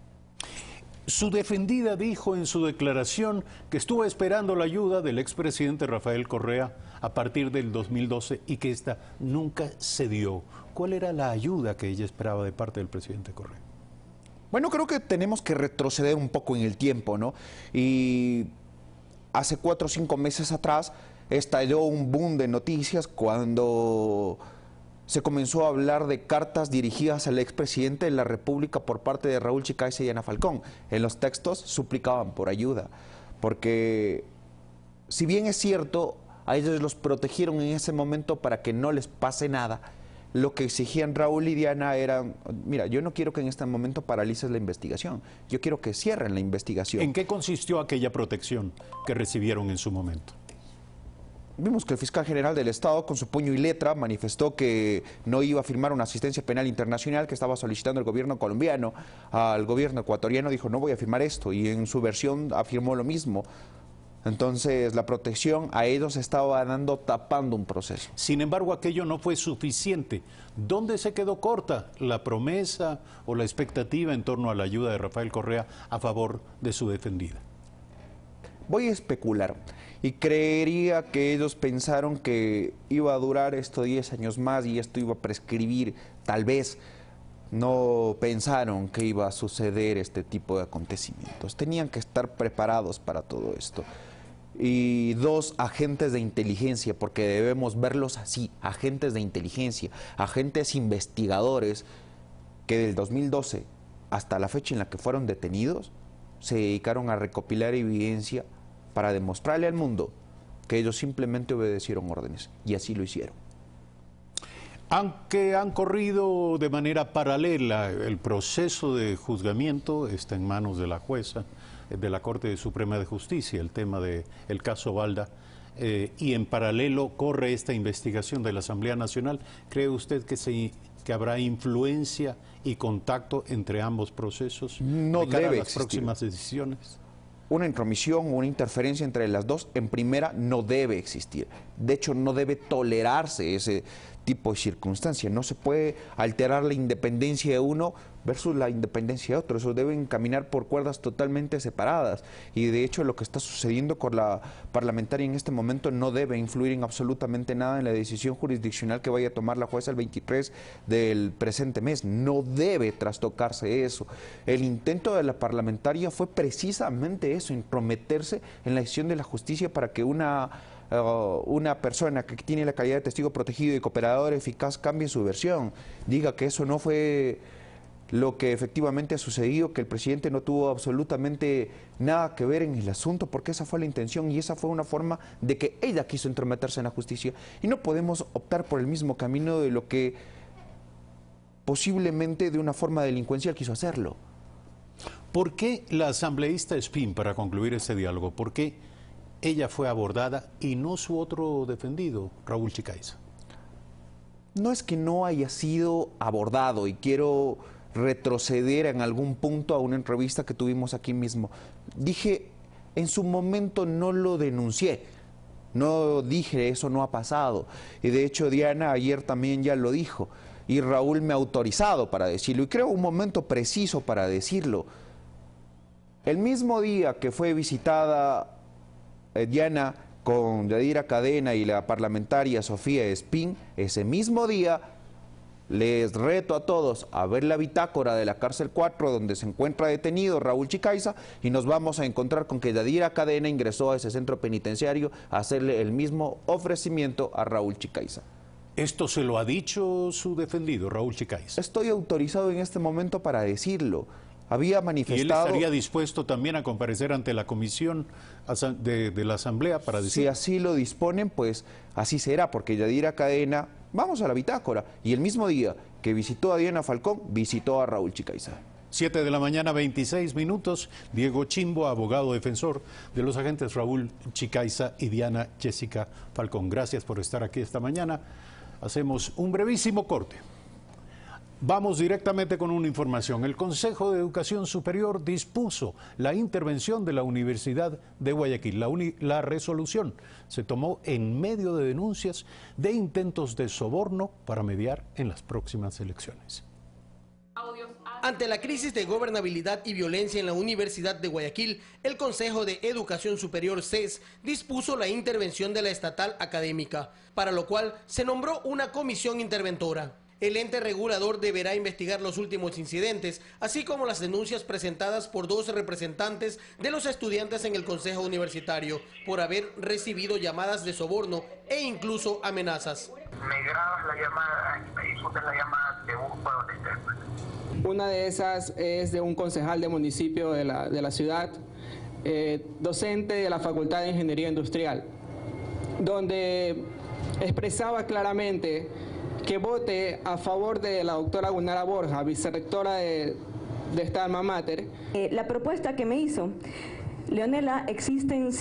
Su defendida dijo en su declaración que estuvo esperando la ayuda del expresidente Rafael Correa a partir del 2012 y que esta nunca se dio. ¿Cuál era la ayuda que ella esperaba de parte del presidente Correa? Bueno, creo que tenemos que retroceder un poco en el tiempo, ¿no? Y hace 4 o 5 meses atrás estalló un boom de noticias cuando se comenzó a hablar de cartas dirigidas al expresidente de la República por parte de Raúl Chicaise y Diana Falcón. En los textos suplicaban por ayuda, porque si bien es cierto, a ellos los protegieron en ese momento para que no les pase nada, lo que exigían Raúl y Diana era, mira, yo no quiero que en este momento paralices la investigación, yo quiero que cierren la investigación. ¿En qué consistió aquella protección que recibieron en su momento? Vimos que el fiscal general del Estado, con su puño y letra, manifestó que no iba a firmar una asistencia penal internacional que estaba solicitando el gobierno colombiano al gobierno ecuatoriano. Dijo, no voy a firmar esto, y en su versión afirmó lo mismo. Entonces, la protección a ellos estaba dando, tapando un proceso. Sin embargo, aquello no fue suficiente. ¿Dónde se quedó corta la promesa o la expectativa en torno a la ayuda de Rafael Correa a favor de su defendida? Voy a especular. Y creería que ellos pensaron que iba a durar esto 10 años más y esto iba a prescribir. Tal vez no pensaron que iba a suceder este tipo de acontecimientos. Tenían que estar preparados para todo esto. Y 2 agentes de inteligencia, porque debemos verlos así, agentes de inteligencia, agentes investigadores, que del 2012 hasta la fecha en la que fueron detenidos, se dedicaron a recopilar evidencia para demostrarle al mundo que ellos simplemente obedecieron órdenes, y así lo hicieron. Aunque han corrido de manera paralela, el proceso de juzgamiento está en manos de la jueza de la Corte Suprema de Justicia, el tema del caso Balda, y en paralelo corre esta investigación de la Asamblea Nacional. ¿Cree usted que habrá influencia y contacto entre ambos procesos no de cara debe a las existir próximas decisiones? Una intromisión o una interferencia entre las dos, en primera, no debe existir. De hecho, no debe tolerarse ese tipo de circunstancia. No se puede alterar la independencia de uno versus la independencia de otro. Eso deben caminar por cuerdas totalmente separadas. Y de hecho, lo que está sucediendo con la parlamentaria en este momento no debe influir en absolutamente nada en la decisión jurisdiccional que vaya a tomar la jueza el 23 del presente mes. No debe trastocarse eso. El intento de la parlamentaria fue precisamente eso, intrometerse en la decisión de la justicia para que una persona que tiene la calidad de testigo protegido y cooperador eficaz cambie su versión, diga que eso no fue lo que efectivamente ha sucedido, que el presidente no tuvo absolutamente nada que ver en el asunto, porque esa fue la intención y esa fue una forma de que ella quiso entrometerse en la justicia. Y no podemos optar por el mismo camino de lo que posiblemente de una forma delincuencial quiso hacerlo. ¿Por qué la asambleísta Espín, para concluir este diálogo, por qué ella fue abordada y no su otro defendido, Raúl Chicaiza? No es que no haya sido abordado, y quiero retroceder en algún punto a una entrevista que tuvimos aquí mismo. Dije, en su momento no lo denuncié, no dije eso no ha pasado, y de hecho Diana ayer también ya lo dijo, y Raúl me ha autorizado para decirlo, y creo un momento preciso para decirlo. El mismo día que fue visitada Diana con Yadira Cadena y la parlamentaria Sofía Espín, ese mismo día les reto a todos a ver la bitácora de la cárcel 4 donde se encuentra detenido Raúl Chicaiza, y nos vamos a encontrar con que Yadira Cadena ingresó a ese centro penitenciario a hacerle el mismo ofrecimiento a Raúl Chicaiza. ¿Esto se lo ha dicho su defendido, Raúl Chicaiza? Estoy autorizado en este momento para decirlo. Había manifestado... ¿Y él estaría dispuesto también a comparecer ante la comisión de la Asamblea para decir? Si así lo disponen, pues así será, porque Yadira Cadena, vamos a la bitácora, y el mismo día que visitó a Diana Falcón, visitó a Raúl Chicaiza. 7 de la mañana, 26 minutos. Diego Chimbo, abogado defensor de los agentes Raúl Chicaiza y Diana Jessica Falcón. Gracias por estar aquí esta mañana. Hacemos un brevísimo corte. Vamos directamente con una información. El Consejo de Educación Superior dispuso la intervención de la Universidad de Guayaquil. La resolución se tomó en medio de denuncias de intentos de soborno para mediar en las próximas elecciones. Ante la crisis de gobernabilidad y violencia en la Universidad de Guayaquil, el Consejo de Educación Superior CES dispuso la intervención de la estatal académica, para lo cual se nombró una comisión interventora. El ente regulador deberá investigar los últimos incidentes, así como las denuncias presentadas por 2 representantes de los estudiantes en el Consejo Universitario por haber recibido llamadas de soborno e incluso amenazas. Me grabas la llamada y me disfrutas la llamada, te busco a donde estés. Una de esas es de un concejal de municipio de la ciudad, docente de la Facultad de Ingeniería Industrial, donde expresaba claramente que vote a favor de la doctora Gunara Borja, vicerrectora de esta alma mater. La propuesta que me hizo Leonela, existen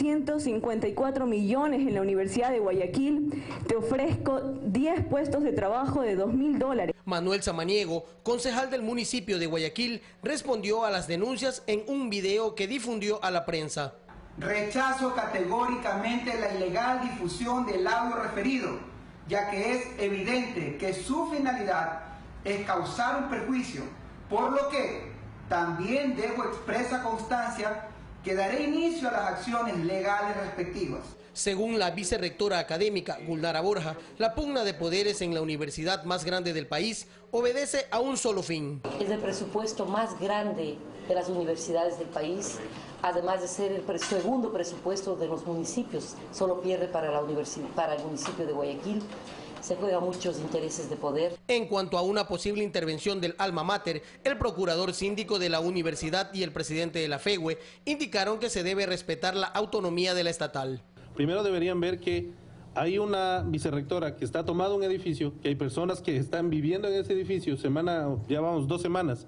154 millones en la Universidad de Guayaquil. Te ofrezco 10 puestos de trabajo de $2.000. Manuel Samaniego, concejal del municipio de Guayaquil, respondió a las denuncias en un video que difundió a la prensa. Rechazo categóricamente la ilegal difusión del audio referido, ya que es evidente que su finalidad es causar un perjuicio, por lo que también dejo expresa constancia que daré inicio a las acciones legales respectivas. Según la vicerrectora académica Guldara Borja, la pugna de poderes en la universidad más grande del país obedece a un solo fin. Es el presupuesto más grande de las universidades del país, además de ser el segundo presupuesto de los municipios, solo pierde para el municipio de Guayaquil. Se juegan muchos intereses de poder. En cuanto a una posible intervención del alma mater, el procurador síndico de la universidad y el presidente de la FEGUE indicaron que se debe respetar la autonomía de la estatal. Primero deberían ver que hay una vicerrectora que está tomando un edificio, que hay personas que están viviendo en ese edificio, ya vamos 2 semanas,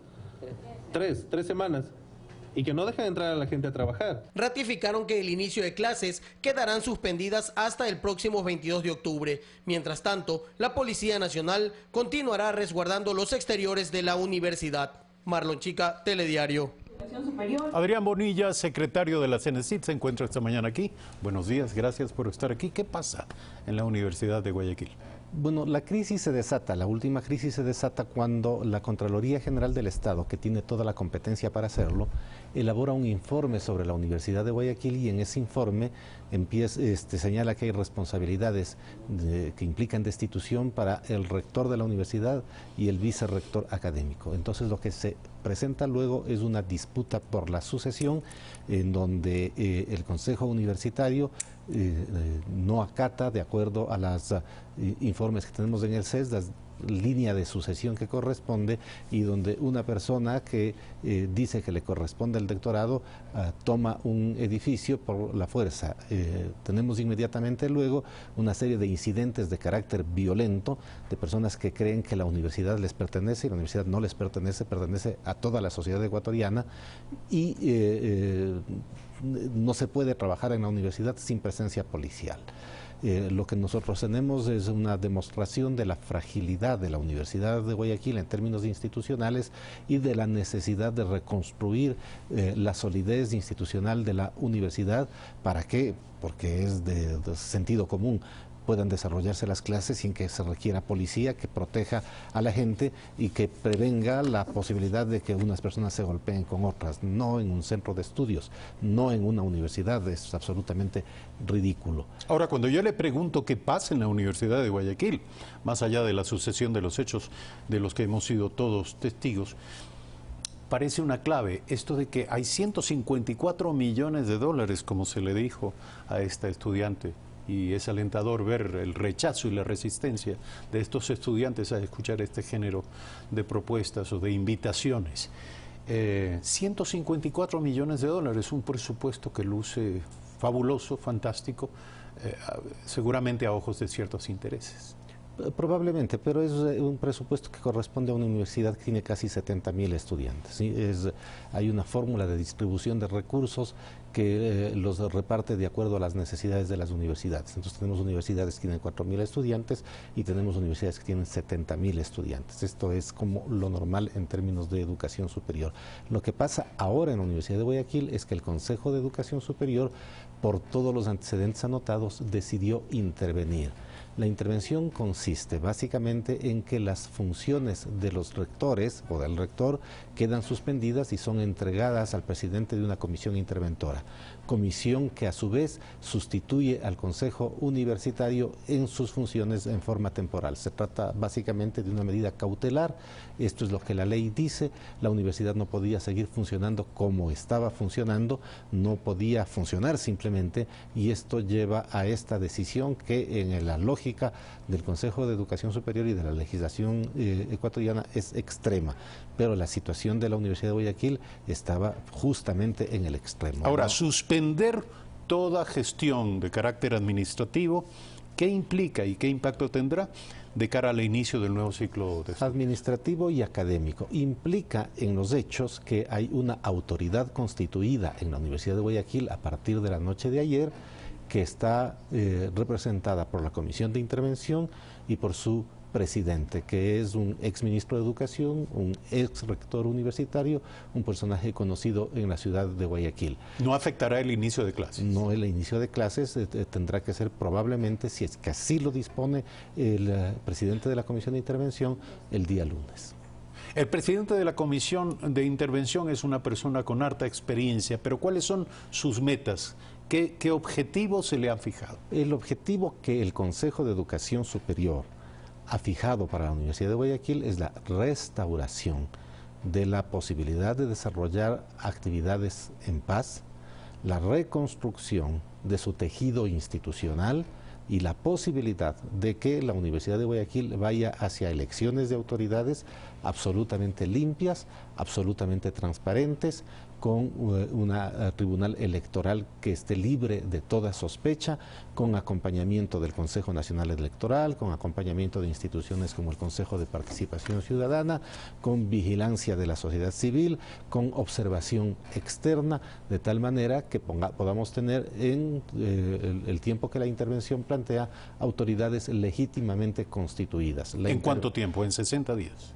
3 semanas, y que no dejan entrar a la gente a trabajar. Ratificaron que el inicio de clases quedarán suspendidas hasta el próximo 22 de octubre. Mientras tanto, la Policía Nacional continuará resguardando los exteriores de la universidad. Marlon Chica, Telediario. Adrián Bonilla, secretario de la CENESID, se encuentra esta mañana aquí. Buenos días, gracias por estar aquí. ¿Qué pasa en la Universidad de Guayaquil? Bueno, la crisis se desata, la última crisis se desata cuando la Contraloría General del Estado, que tiene toda la competencia para hacerlo, elabora un informe sobre la Universidad de Guayaquil y en ese informe señala que hay responsabilidades que implican destitución para el rector de la universidad y el vicerrector académico. Entonces lo que se presenta luego es una disputa por la sucesión en donde el Consejo Universitario no acata, de acuerdo a los informes que tenemos en el CES, la línea de sucesión que corresponde, y donde una persona que dice que le corresponde el doctorado toma un edificio por la fuerza. Tenemos inmediatamente luego una serie de incidentes de carácter violento de personas que creen que la universidad les pertenece y la universidad no les pertenece, pertenece a toda la sociedad ecuatoriana, y no se puede trabajar en la universidad sin presencia policial. Lo que nosotros tenemos es una demostración de la fragilidad de la Universidad de Guayaquil en términos institucionales y de la necesidad de reconstruir la solidez institucional de la universidad. ¿Para qué? Porque es de sentido común. Puedan desarrollarse las clases sin que se requiera policía que proteja a la gente y que prevenga la posibilidad de que unas personas se golpeen con otras. No en un centro de estudios, no en una universidad, es absolutamente ridículo. Ahora, cuando yo le pregunto qué pasa en la Universidad de Guayaquil, más allá de la sucesión de los hechos de los que hemos sido todos testigos, parece una clave esto de que hay 154 millones de dólares, como se le dijo a esta estudiante. Y es alentador ver el rechazo y la resistencia de estos estudiantes a escuchar este género de propuestas o de invitaciones. 154 millones de dólares, un presupuesto que luce fabuloso, fantástico, seguramente a ojos de ciertos intereses. Probablemente, pero es un presupuesto que corresponde a una universidad que tiene casi 70.000 estudiantes. ¿Sí? Hay una fórmula de distribución de recursos que los reparte de acuerdo a las necesidades de las universidades. Entonces tenemos universidades que tienen 4.000 estudiantes y tenemos universidades que tienen 70.000 estudiantes. Esto es como lo normal en términos de educación superior. Lo que pasa ahora en la Universidad de Guayaquil es que el Consejo de Educación Superior, por todos los antecedentes anotados, decidió intervenir. La intervención consiste básicamente en que las funciones de los rectores o del rector quedan suspendidas y son entregadas al presidente de una comisión interventora. Comisión que a su vez sustituye al Consejo Universitario en sus funciones en forma temporal. Se trata básicamente de una medida cautelar. Esto es lo que la ley dice. La universidad no podía seguir funcionando como estaba funcionando, no podía funcionar simplemente, y esto lleva a esta decisión que en la lógica del Consejo de Educación Superior y de la legislación ecuatoriana es extrema, pero la situación de la Universidad de Guayaquil estaba justamente en el extremo. Ahora, suspender toda gestión de carácter administrativo, ¿qué implica y qué impacto tendrá? de cara al inicio del nuevo ciclo de estudios? Administrativo y académico. Implica en los hechos que hay una autoridad constituida en la Universidad de Guayaquil a partir de la noche de ayer, que está representada por la Comisión de Intervención y por su presidente, que es un ex ministro de Educación, un ex rector universitario, un personaje conocido en la ciudad de Guayaquil. ¿No afectará el inicio de clases? No, el inicio de clases tendrá que ser probablemente, si es que así lo dispone el presidente de la Comisión de Intervención, el día lunes. El presidente de la Comisión de Intervención es una persona con harta experiencia, pero ¿cuáles son sus metas? ¿Qué objetivos se le han fijado? El objetivo que el Consejo de Educación Superior ha fijado para la Universidad de Guayaquil es la restauración de la posibilidad de desarrollar actividades en paz, la reconstrucción de su tejido institucional y la posibilidad de que la Universidad de Guayaquil vaya hacia elecciones de autoridades absolutamente limpias, absolutamente transparentes, con un tribunal electoral que esté libre de toda sospecha, con acompañamiento del Consejo Nacional Electoral, con acompañamiento de instituciones como el Consejo de Participación Ciudadana, con vigilancia de la sociedad civil, con observación externa, de tal manera que podamos tener en el tiempo que la intervención plantea autoridades legítimamente constituidas. ¿En cuánto tiempo? ¿En 60 días?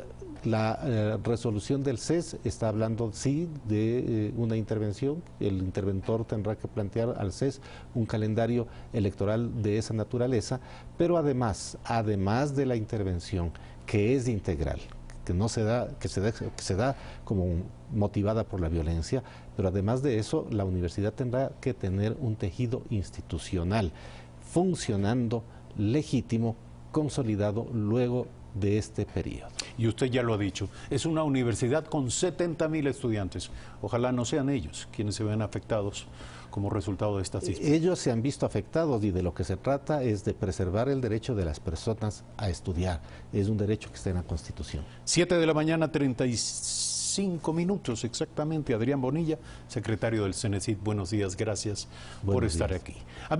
La resolución del CES está hablando, sí, de una intervención. El interventor tendrá que plantear al CES un calendario electoral de esa naturaleza, pero además de la intervención, que es integral, que no se da, que se da como motivada por la violencia, pero además de eso, la universidad tendrá que tener un tejido institucional funcionando, legítimo, consolidado luego de este periodo. Y usted ya lo ha dicho, es una universidad con 70.000 estudiantes. Ojalá no sean ellos quienes se vean afectados como resultado de esta situación. Ellos se han visto afectados y de lo que se trata es de preservar el derecho de las personas a estudiar. Es un derecho que está en la Constitución. 7 de la mañana, 35 minutos exactamente. Adrián Bonilla, secretario del CENESID, buenos días, gracias por estar aquí.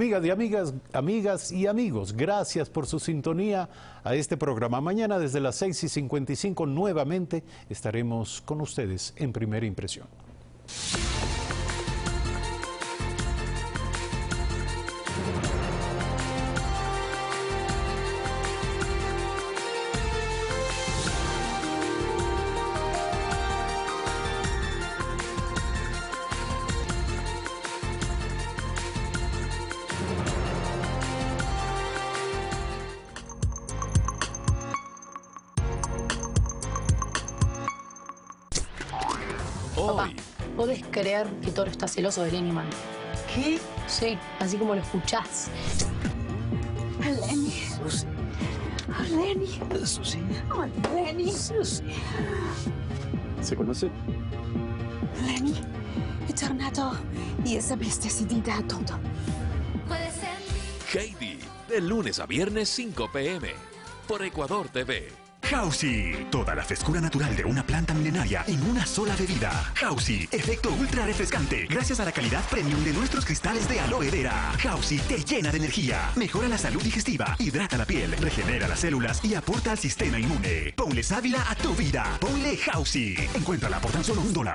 Amigas y amigos, gracias por su sintonía a este programa. Mañana desde las 6:55 nuevamente estaremos con ustedes en Primera Impresión. Papá, ¿podés creer que Toro está celoso de Lenny, man? ¿Qué? Sí, así como lo escuchás. Lenny. Lenny. Susi. Lenny. ¿Se conoce? Lenny è tornato y esa vez decidida a todo. Puede ser. Heidi, de lunes a viernes 5 p.m. por Ecuador TV. Hausi, toda la frescura natural de una planta milenaria en una sola bebida. Hausi, efecto ultra refrescante, gracias a la calidad premium de nuestros cristales de aloe vera. Hausi te llena de energía, mejora la salud digestiva, hidrata la piel, regenera las células y aporta al sistema inmune. Ponle sábila a tu vida, ponle Hausi. Encuéntrala por tan solo $1.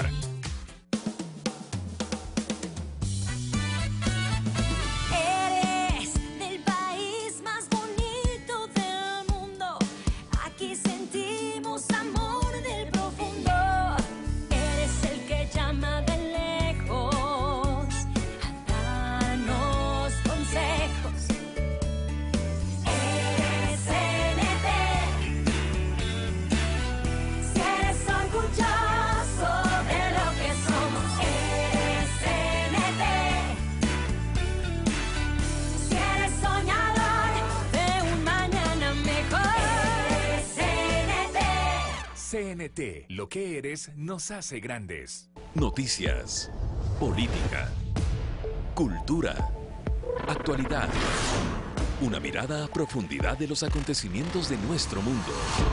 CNT, lo que eres nos hace grandes. Noticias, política, cultura, actualidad. Una mirada a profundidad de los acontecimientos de nuestro mundo.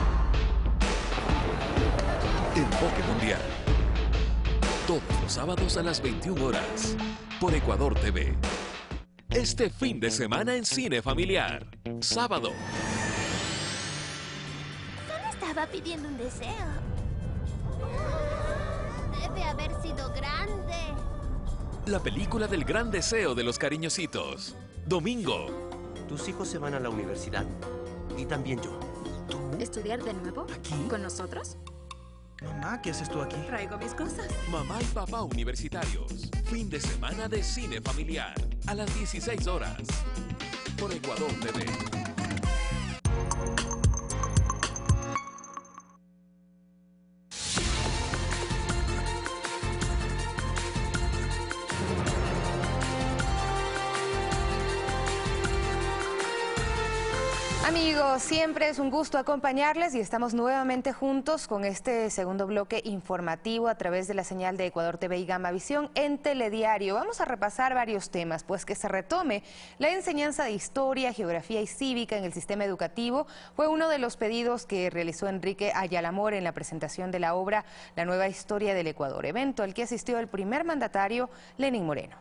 Enfoque Mundial. Todos los sábados a las 21 horas por Ecuador TV. Este fin de semana en Cine Familiar. Sábado, Estaba pidiendo un deseo. Debe haber sido grande. La película del gran deseo de los cariñositos. Domingo. Tus hijos se van a la universidad. Y también yo. ¿Estudiar de nuevo? ¿Aquí? ¿Con nosotros? Mamá, ¿qué haces tú aquí? Traigo mis cosas. Mamá y papá universitarios. Fin de semana de cine familiar. A las 16 horas. Por Ecuador TV. Amigos, siempre es un gusto acompañarles y estamos nuevamente juntos con este segundo bloque informativo a través de la señal de Ecuador TV y Gama Visión en Telediario. Vamos a repasar varios temas, pues que se retome la enseñanza de historia, geografía y cívica en el sistema educativo fue uno de los pedidos que realizó Enrique Ayala Mora en la presentación de la obra La Nueva Historia del Ecuador, evento al que asistió el primer mandatario, Lenín Moreno.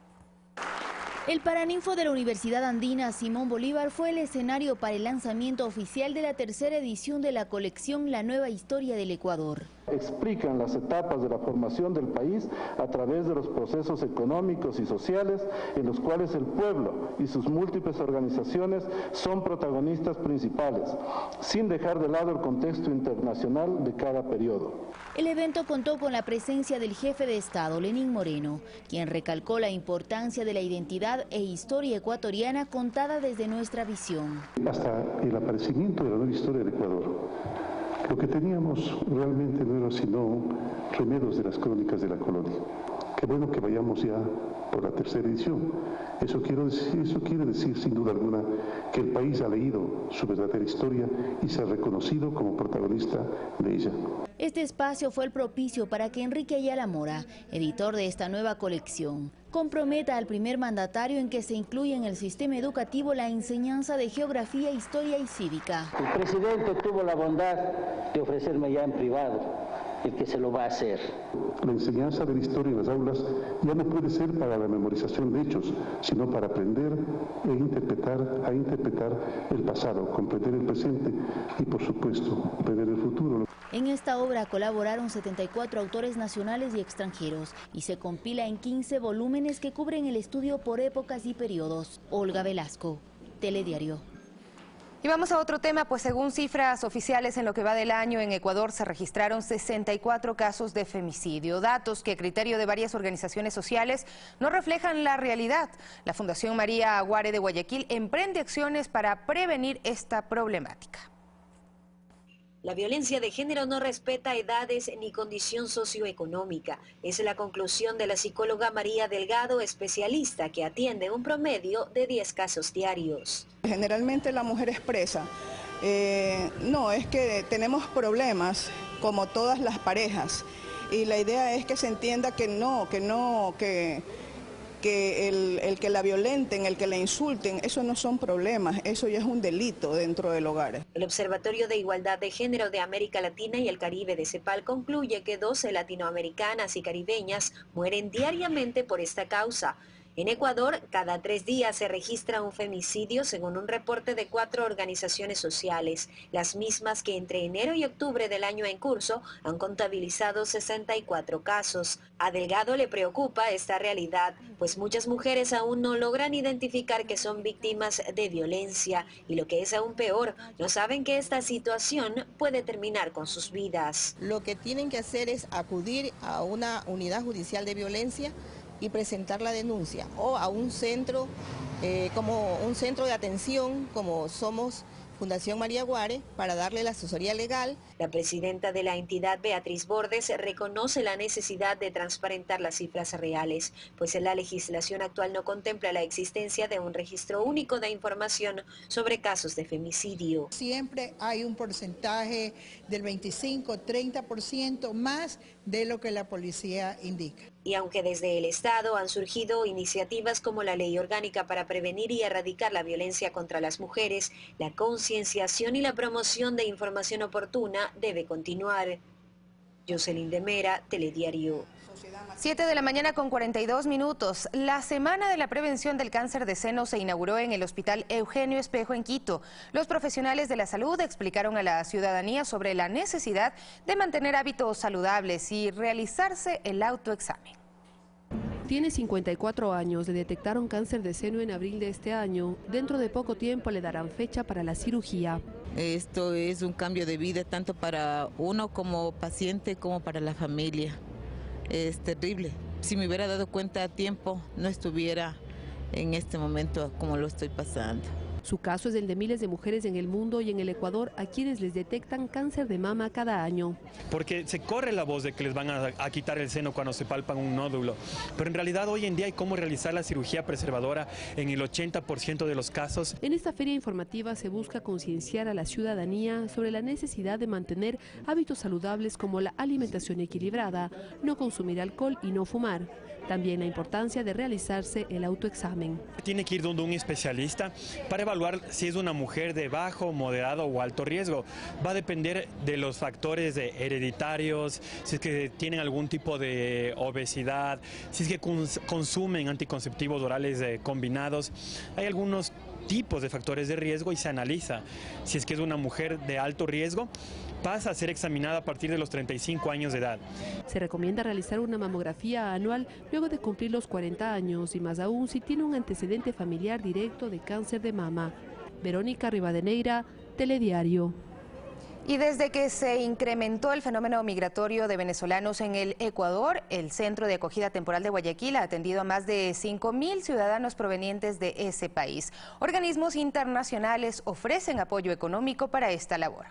El Paraninfo de la Universidad Andina Simón Bolívar fue el escenario para el lanzamiento oficial de la tercera edición de la colección La Nueva Historia del Ecuador. Explican las etapas de la formación del país a través de los procesos económicos y sociales en los cuales el pueblo y sus múltiples organizaciones son protagonistas principales, sin dejar de lado el contexto internacional de cada periodo. El evento contó con la presencia del jefe de Estado, Lenín Moreno, quien recalcó la importancia de la identidad e historia ecuatoriana contada desde nuestra visión. Hasta el aparecimiento de la nueva historia del Ecuador, lo que teníamos realmente no era sino remedos de las crónicas de la colonia. Qué bueno que vayamos ya por la tercera edición. Eso quiere decir sin duda alguna que el país ha leído su verdadera historia y se ha reconocido como protagonista de ella. Este espacio fue el propicio para que Enrique Ayala Mora, editor de esta nueva colección, comprometa al primer mandatario en que se incluya en el sistema educativo la enseñanza de geografía, historia y cívica. El presidente tuvo la bondad de ofrecerme ya en privado el que se lo va a hacer. La enseñanza de la historia en las aulas ya no puede ser para la memorización de hechos, sino para aprender a interpretar el pasado, comprender el presente y, por supuesto, prever el futuro. En esta obra colaboraron 74 autores nacionales y extranjeros y se compila en 15 volúmenes que cubren el estudio por épocas y periodos. Olga Velasco, Telediario. Y vamos a otro tema, pues según cifras oficiales en lo que va del año en Ecuador se registraron 64 casos de femicidio, datos que a criterio de varias organizaciones sociales no reflejan la realidad. La Fundación María Aguare de Guayaquil emprende acciones para prevenir esta problemática. La violencia de género no respeta edades ni condición socioeconómica. Es la conclusión de la psicóloga María Delgado, especialista que atiende un promedio de 10 casos diarios. Generalmente la mujer expresa, no, es que tenemos problemas como todas las parejas y la idea es que se entienda que el que la violenten, el que la insulten, eso no son problemas, eso ya es un delito dentro del hogar. El Observatorio de Igualdad de Género de América Latina y el Caribe de CEPAL concluye que 12 latinoamericanas y caribeñas mueren diariamente por esta causa. En Ecuador, cada 3 días se registra un femicidio según un reporte de 4 organizaciones sociales, las mismas que entre enero y octubre del año en curso han contabilizado 64 casos. A Delgado le preocupa esta realidad, pues muchas mujeres aún no logran identificar que son víctimas de violencia y lo que es aún peor, no saben que esta situación puede terminar con sus vidas. Lo que tienen que hacer es acudir a una unidad judicial de violencia y presentar la denuncia o a un centro, como un centro de atención como somos Fundación María Aguare, para darle la asesoría legal. La presidenta de la entidad, Beatriz Bordes, reconoce la necesidad de transparentar las cifras reales, pues la legislación actual no contempla la existencia de un registro único de información sobre casos de femicidio. Siempre hay un porcentaje del 25-30% más de lo que la policía indica. Y aunque desde el Estado han surgido iniciativas como la Ley Orgánica para prevenir y erradicar la violencia contra las mujeres, la concienciación y la promoción de información oportuna debe continuar. Jocelyn de Mera, Telediario. 7 de la mañana con 42 minutos. La Semana de la Prevención del Cáncer de Seno se inauguró en el Hospital Eugenio Espejo en Quito. Los profesionales de la salud explicaron a la ciudadanía sobre la necesidad de mantener hábitos saludables y realizarse el autoexamen. Tiene 54 años, le detectaron cáncer de seno en abril de este año. Dentro de poco tiempo le darán fecha para la cirugía. Esto es un cambio de vida tanto para uno como paciente como para la familia. Es terrible. Si me hubiera dado cuenta a tiempo, no estuviera en este momento como lo estoy pasando. Su caso es el de miles de mujeres en el mundo y en el Ecuador a quienes les detectan cáncer de mama cada año. Porque se corre la voz de que les van a quitar el seno cuando se palpan un nódulo, pero en realidad hoy en día hay cómo realizar la cirugía preservadora en el 80% de los casos. En esta feria informativa se busca concienciar a la ciudadanía sobre la necesidad de mantener hábitos saludables como la alimentación equilibrada, no consumir alcohol y no fumar. También la importancia de realizarse el autoexamen. Tiene que ir donde un especialista para evaluar si es una mujer de bajo, moderado o alto riesgo. Va a depender de los factores hereditarios, si es que tienen algún tipo de obesidad, si es que consumen anticonceptivos orales combinados. Hay algunos tipos de factores de riesgo y se analiza. Si es que es una mujer de alto riesgo, pasa a ser examinada a partir de los 35 años de edad. Se recomienda realizar una mamografía anual luego de cumplir los 40 años y más aún si tiene un antecedente familiar directo de cáncer de mama. Verónica Rivadeneira, Telediario. Y desde que se incrementó el fenómeno migratorio de venezolanos en el Ecuador, el Centro de Acogida Temporal de Guayaquil ha atendido a más de 5.000 ciudadanos provenientes de ese país. Organismos internacionales ofrecen apoyo económico para esta labor.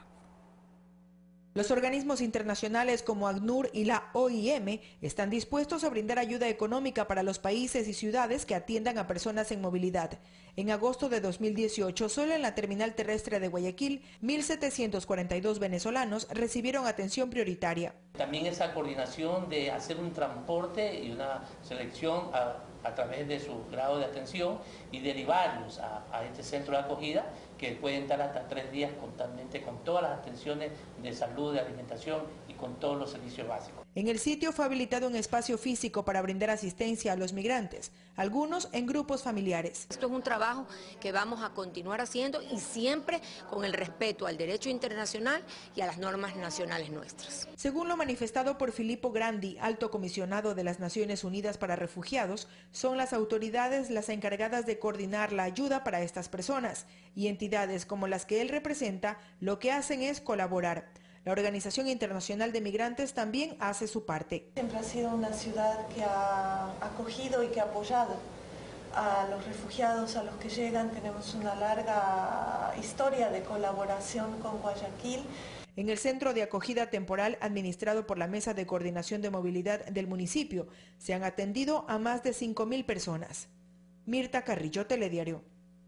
Los organismos internacionales como ACNUR y la OIM están dispuestos a brindar ayuda económica para los países y ciudades que atiendan a personas en movilidad. En agosto de 2018, solo en la terminal terrestre de Guayaquil, 1.742 venezolanos recibieron atención prioritaria. También esa coordinación de hacer un transporte y una selección a través de su grado de atención y derivarlos a este centro de acogida, que pueden estar hasta 3 días totalmente con todas las atenciones de salud, de alimentación y con todos los servicios básicos. En el sitio fue habilitado un espacio físico para brindar asistencia a los migrantes, algunos en grupos familiares. Esto es un trabajo que vamos a continuar haciendo y siempre con el respeto al derecho internacional y a las normas nacionales nuestras. Según lo manifestado por Filippo Grandi, alto comisionado de las Naciones Unidas para Refugiados, son las autoridades las encargadas de coordinar la ayuda para estas personas y entidades como las que él representa lo que hacen es colaborar. La Organización Internacional de Migrantes también hace su parte. Siempre ha sido una ciudad que ha acogido y que ha apoyado a los refugiados, a los que llegan. Tenemos una larga historia de colaboración con Guayaquil. En el centro de acogida temporal administrado por la Mesa de Coordinación de Movilidad del municipio se han atendido a más de 5.000 personas. Mirta Carrillo, Telediario.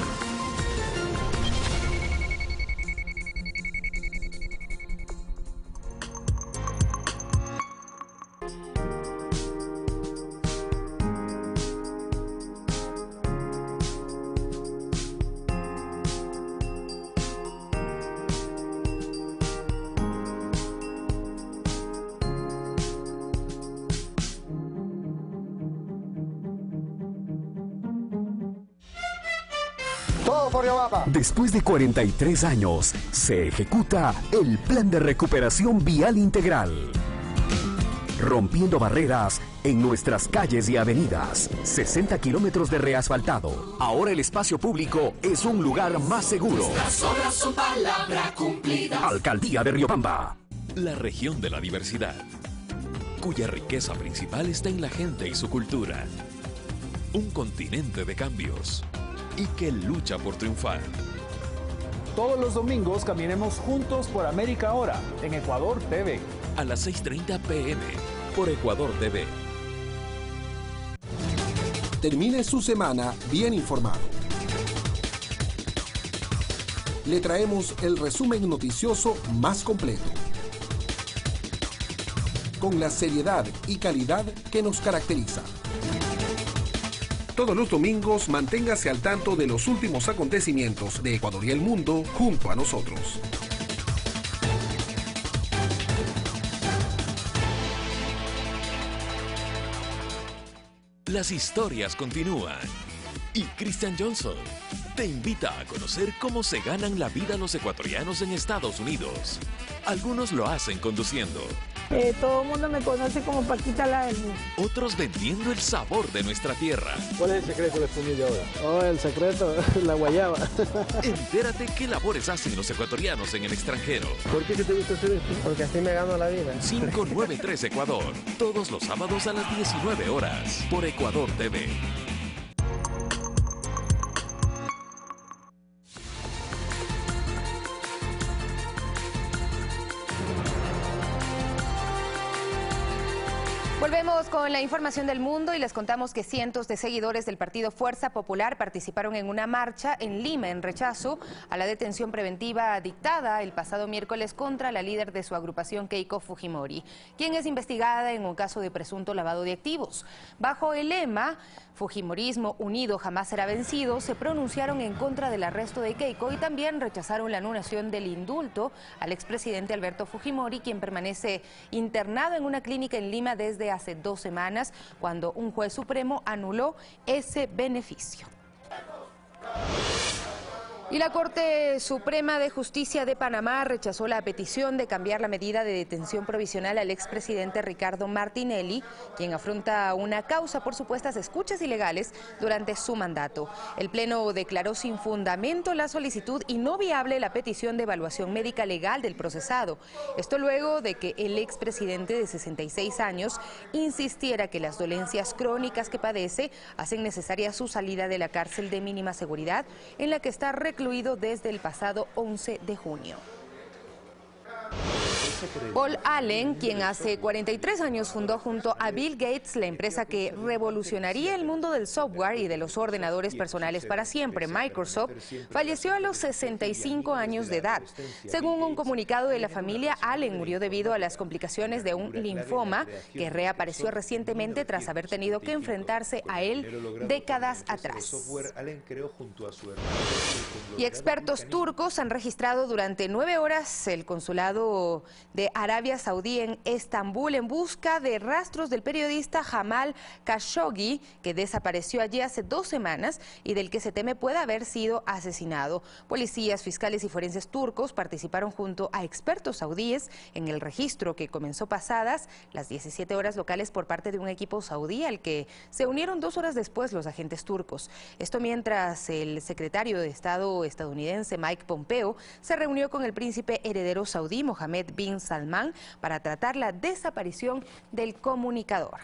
Después de 43 años, se ejecuta el Plan de Recuperación Vial Integral. Rompiendo barreras en nuestras calles y avenidas. 60 kilómetros de reasfaltado. Ahora el espacio público es un lugar más seguro. Las obras son palabra cumplida. Alcaldía de Riobamba. La región de la diversidad, cuya riqueza principal está en la gente y su cultura. Un continente de cambios y que lucha por triunfar. Todos los domingos caminemos juntos por América Ahora, en Ecuador TV. A las 6:30 p.m. por Ecuador TV. Termine su semana bien informado. Le traemos el resumen noticioso más completo, con la seriedad y calidad que nos caracteriza. Todos los domingos manténgase al tanto de los últimos acontecimientos de Ecuador y el mundo junto a nosotros. Las historias continúan. Y Christian Johnson te invita a conocer cómo se ganan la vida los ecuatorianos en Estados Unidos. Algunos lo hacen conduciendo. Todo el mundo me conoce como Paquita la del bus. Otros vendiendo el sabor de nuestra tierra. ¿Cuál es el secreto de la espumilla ahora? Oh, el secreto, la guayaba. Entérate qué labores hacen los ecuatorianos en el extranjero. ¿Por qué te gusta hacer esto? Porque así me gano la vida. 593 Ecuador, todos los sábados a las 19 horas, por Ecuador TV. Volvemos con la información del mundo y les contamos que cientos de seguidores del partido Fuerza Popular participaron en una marcha en Lima en rechazo a la detención preventiva dictada el pasado miércoles contra la líder de su agrupación Keiko Fujimori, quien es investigada en un caso de presunto lavado de activos. Bajo el lema Fujimorismo unido jamás será vencido, se pronunciaron en contra del arresto de Keiko y también rechazaron la anulación del indulto al expresidente Alberto Fujimori, quien permanece internado en una clínica en Lima desde hace 2 semanas, cuando un juez supremo anuló ese beneficio. Y la Corte Suprema de Justicia de Panamá rechazó la petición de cambiar la medida de detención provisional al expresidente Ricardo Martinelli, quien afronta una causa por supuestas escuchas ilegales durante su mandato. El Pleno declaró sin fundamento la solicitud y no viable la petición de evaluación médica legal del procesado. Esto luego de que el expresidente de 66 años insistiera que las dolencias crónicas que padece hacen necesaria su salida de la cárcel de mínima seguridad en la que está recluido desde el pasado 11 de junio. Paul Allen, quien hace 43 años fundó junto a Bill Gates la empresa que revolucionaría el mundo del software y de los ordenadores personales para siempre, Microsoft, falleció a los 65 años de edad. Según un comunicado de la familia, Allen murió debido a las complicaciones de un linfoma que reapareció recientemente tras haber tenido que enfrentarse a él décadas atrás. Y expertos turcos han registrado durante 9 horas el consulado de Arabia Saudí en Estambul en busca de rastros del periodista Jamal Khashoggi, que desapareció allí hace 2 semanas y del que se teme pueda haber sido asesinado. Policías, fiscales y forenses turcos participaron junto a expertos saudíes en el registro que comenzó pasadas las 17 horas locales por parte de un equipo saudí al que se unieron 2 horas después los agentes turcos. Esto mientras el secretario de Estado estadounidense Mike Pompeo se reunió con el príncipe heredero saudí Mohammed bin Salman para tratar la desaparición del comunicador.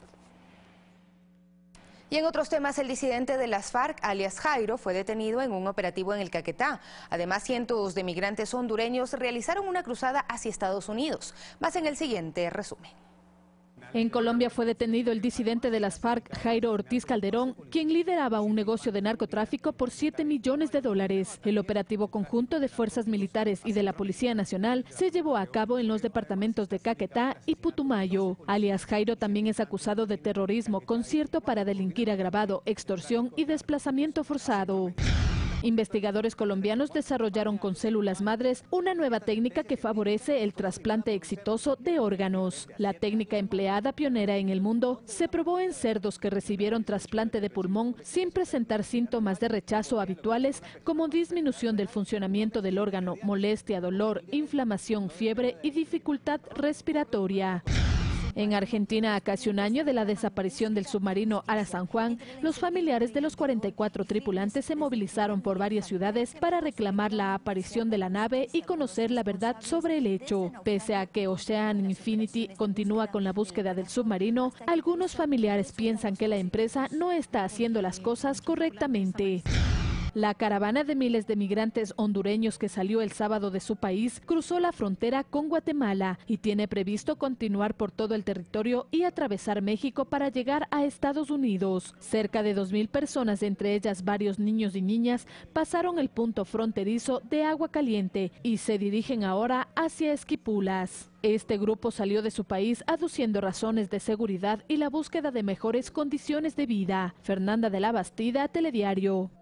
Y en otros temas, el disidente de las FARC, alias Jairo, fue detenido en un operativo en el Caquetá. Además, cientos de migrantes hondureños realizaron una cruzada hacia Estados Unidos. Más en el siguiente resumen. En Colombia fue detenido el disidente de las FARC, Jairo Ortiz Calderón, quien lideraba un negocio de narcotráfico por $7 millones. El operativo conjunto de fuerzas militares y de la Policía Nacional se llevó a cabo en los departamentos de Caquetá y Putumayo. Alias Jairo también es acusado de terrorismo, concierto para delinquir agravado, extorsión y desplazamiento forzado. Investigadores colombianos desarrollaron con células madres una nueva técnica que favorece el trasplante exitoso de órganos. La técnica empleada, pionera en el mundo, se probó en cerdos que recibieron trasplante de pulmón sin presentar síntomas de rechazo habituales como disminución del funcionamiento del órgano, molestia, dolor, inflamación, fiebre y dificultad respiratoria. En Argentina, a casi un año de la desaparición del submarino Ara San Juan, los familiares de los 44 tripulantes se movilizaron por varias ciudades para reclamar la aparición de la nave y conocer la verdad sobre el hecho. Pese a que Ocean Infinity continúa con la búsqueda del submarino, algunos familiares piensan que la empresa no está haciendo las cosas correctamente. La caravana de miles de migrantes hondureños que salió el sábado de su país cruzó la frontera con Guatemala y tiene previsto continuar por todo el territorio y atravesar México para llegar a Estados Unidos. Cerca de 2.000 personas, entre ellas varios niños y niñas, pasaron el punto fronterizo de Agua Caliente y se dirigen ahora hacia Esquipulas. Este grupo salió de su país aduciendo razones de seguridad y la búsqueda de mejores condiciones de vida. Fernanda de la Bastida, Telediario.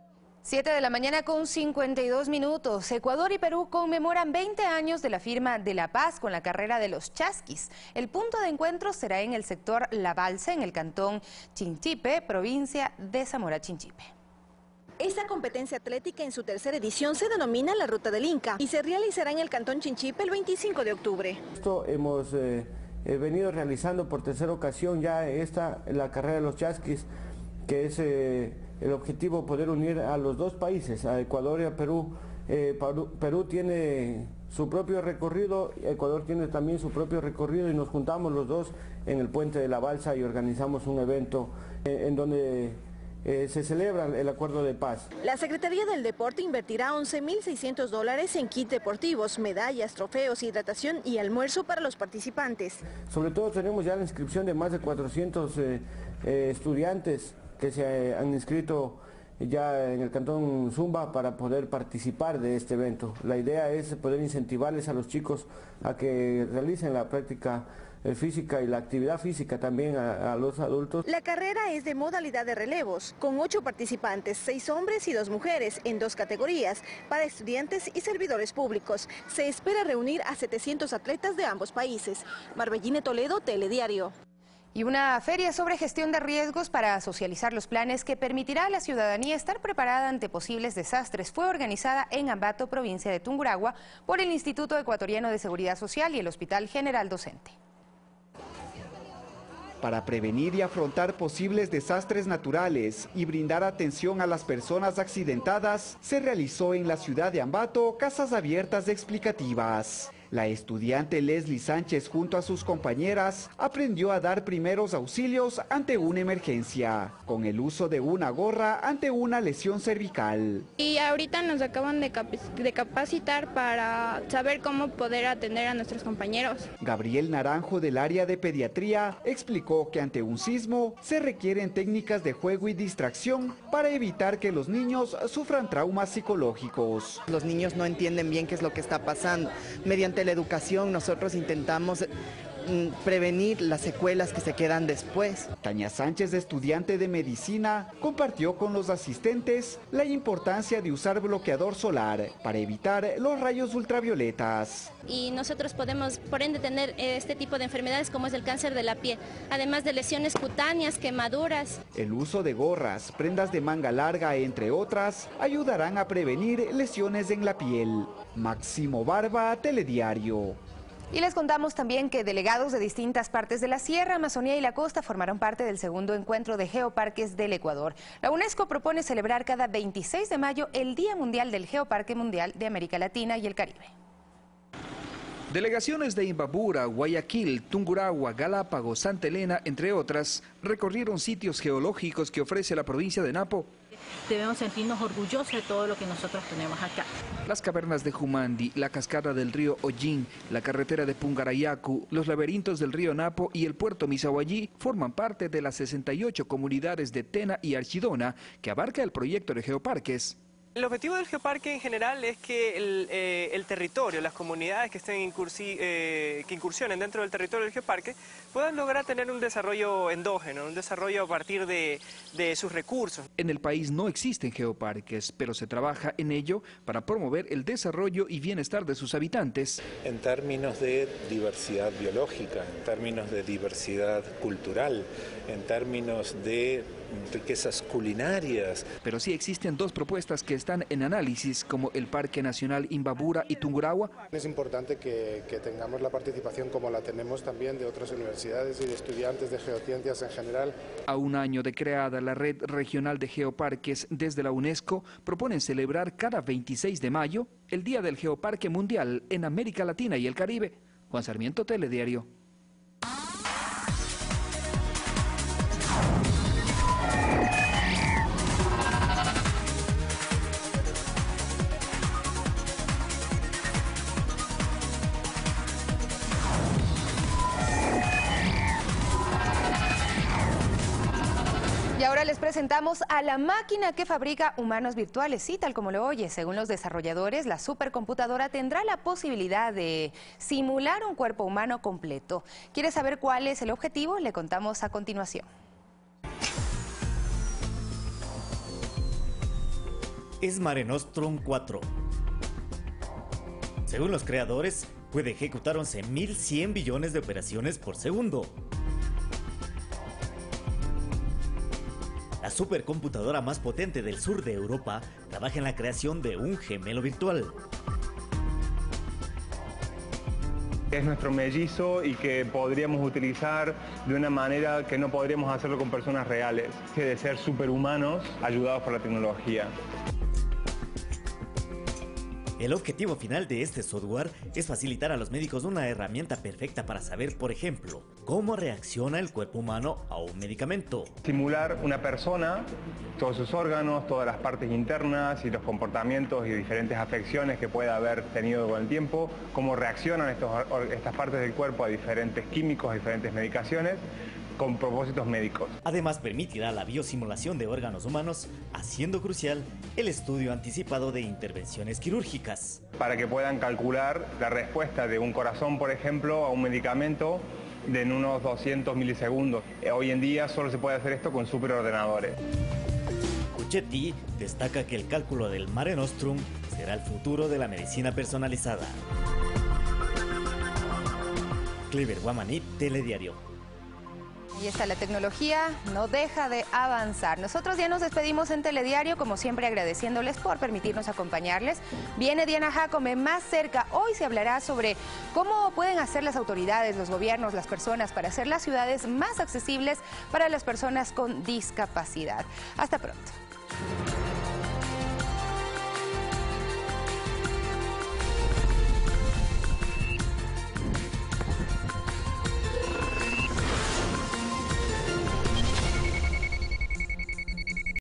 7 de la mañana con 52 minutos. Ecuador y Perú conmemoran 20 años de la firma de la paz con la carrera de los chasquis. El punto de encuentro será en el sector La Balsa, en el cantón Chinchipe, provincia de Zamora Chinchipe. Esta competencia atlética en su tercera edición se denomina la Ruta del Inca y se realizará en el cantón Chinchipe el 25 de octubre. Esto hemos venido realizando por tercera ocasión ya la carrera de los chasquis, que es el objetivo poder unir a los dos países, a Ecuador y a Perú. Perú tiene su propio recorrido, Ecuador tiene también su propio recorrido y nos juntamos los dos en el puente de La Balsa y organizamos un evento en donde se celebra el acuerdo de paz. La Secretaría del Deporte invertirá $11.600 en kits deportivos, medallas, trofeos, hidratación y almuerzo para los participantes. Sobre todo tenemos ya la inscripción de más de 400 estudiantes que se han inscrito ya en el cantón Zumba para poder participar de este evento. La idea es poder incentivarles a los chicos a que realicen la práctica física y la actividad física también a los adultos. La carrera es de modalidad de relevos, con 8 participantes, 6 hombres y 2 mujeres, en 2 categorías, para estudiantes y servidores públicos. Se espera reunir a 700 atletas de ambos países. Marbelline Toledo, Telediario. Y una feria sobre gestión de riesgos para socializar los planes que permitirá a la ciudadanía estar preparada ante posibles desastres fue organizada en Ambato, provincia de Tungurahua, por el Instituto Ecuatoriano de Seguridad Social y el Hospital General Docente. Para prevenir y afrontar posibles desastres naturales y brindar atención a las personas accidentadas, se realizó en la ciudad de Ambato casas abiertas explicativas. La estudiante Leslie Sánchez junto a sus compañeras aprendió a dar primeros auxilios ante una emergencia, con el uso de una gorra ante una lesión cervical. Y ahorita nos acaban de capacitar para saber cómo poder atender a nuestros compañeros. Gabriel Naranjo del área de pediatría explicó que ante un sismo se requieren técnicas de juego y distracción para evitar que los niños sufran traumas psicológicos. Los niños no entienden bien qué es lo que está pasando. Mediante la educación nosotros intentamos prevenir las secuelas que se quedan después. Tania Sánchez, estudiante de medicina, compartió con los asistentes la importancia de usar bloqueador solar para evitar los rayos ultravioletas. Y nosotros podemos, por ende, tener este tipo de enfermedades como es el cáncer de la piel, además de lesiones cutáneas, quemaduras. El uso de gorras, prendas de manga larga, entre otras, ayudarán a prevenir lesiones en la piel. Máximo Barba, Telediario. Y les contamos también que delegados de distintas partes de la Sierra, Amazonía y la costa formaron parte del segundo encuentro de geoparques del Ecuador. La UNESCO propone celebrar cada 26 de mayo el Día Mundial del Geoparque Mundial de América Latina y el Caribe. Delegaciones de Imbabura, Guayaquil, Tungurahua, Galápagos, Santa Elena, entre otras, recorrieron sitios geológicos que ofrece la provincia de Napo. Debemos sentirnos orgullosos de todo lo que nosotros tenemos acá. Las cavernas de Jumandi, la cascada del río Ollín, la carretera de Pungarayacu, los laberintos del río Napo y el puerto Misahuallí forman parte de las 68 comunidades de Tena y Archidona que abarca el proyecto de geoparques. El objetivo del geoparque en general es que el territorio, las comunidades que estén que incursionen dentro del territorio del geoparque puedan lograr tener un desarrollo endógeno, un desarrollo a partir de sus recursos. En el país no existen geoparques, pero se trabaja en ello para promover el desarrollo y bienestar de sus habitantes. En términos de diversidad biológica, en términos de diversidad cultural, en términos de riquezas culinarias. Pero sí existen 2 propuestas que están en análisis, como el Parque Nacional Imbabura y Tungurahua. Es importante que tengamos la participación como la tenemos también de otras universidades y de estudiantes de geociencias en general. A un año de creada la Red Regional de Geoparques desde la UNESCO, proponen celebrar cada 26 de mayo el Día del Geoparque Mundial en América Latina y el Caribe. Juan Sarmiento, Telediario. Y ahora les presentamos a la máquina que fabrica humanos virtuales. Sí, tal como lo oye, según los desarrolladores, la supercomputadora tendrá la posibilidad de simular un cuerpo humano completo. ¿Quiere saber cuál es el objetivo? Le contamos a continuación. es Mare Nostrum 4. Según los creadores, puede ejecutar 11.100 billones de operaciones por segundo. La supercomputadora más potente del sur de Europa trabaja en la creación de un gemelo virtual. Es nuestro mellizo y que podríamos utilizar de una manera que no podríamos hacerlo con personas reales, que de ser superhumanos ayudados por la tecnología. El objetivo final de este software es facilitar a los médicos una herramienta perfecta para saber, por ejemplo, cómo reacciona el cuerpo humano a un medicamento. Simular una persona, todos sus órganos, todas las partes internas y los comportamientos y diferentes afecciones que pueda haber tenido con el tiempo, cómo reaccionan estas partes del cuerpo a diferentes químicos, a diferentes medicaciones, con propósitos médicos. Además, permitirá la biosimulación de órganos humanos, haciendo crucial el estudio anticipado de intervenciones quirúrgicas. Para que puedan calcular la respuesta de un corazón, por ejemplo, a un medicamento en unos 200 milisegundos. Hoy en día solo se puede hacer esto con superordenadores. Cucchetti destaca que el cálculo del Mare Nostrum será el futuro de la medicina personalizada. Clever Guamanit, Telediario. Ahí está, la tecnología no deja de avanzar. Nosotros ya nos despedimos en Telediario, como siempre agradeciéndoles por permitirnos acompañarles. Viene Diana Jacome más cerca. Hoy se hablará sobre cómo pueden hacer las autoridades, los gobiernos, las personas para hacer las ciudades más accesibles para las personas con discapacidad. Hasta pronto.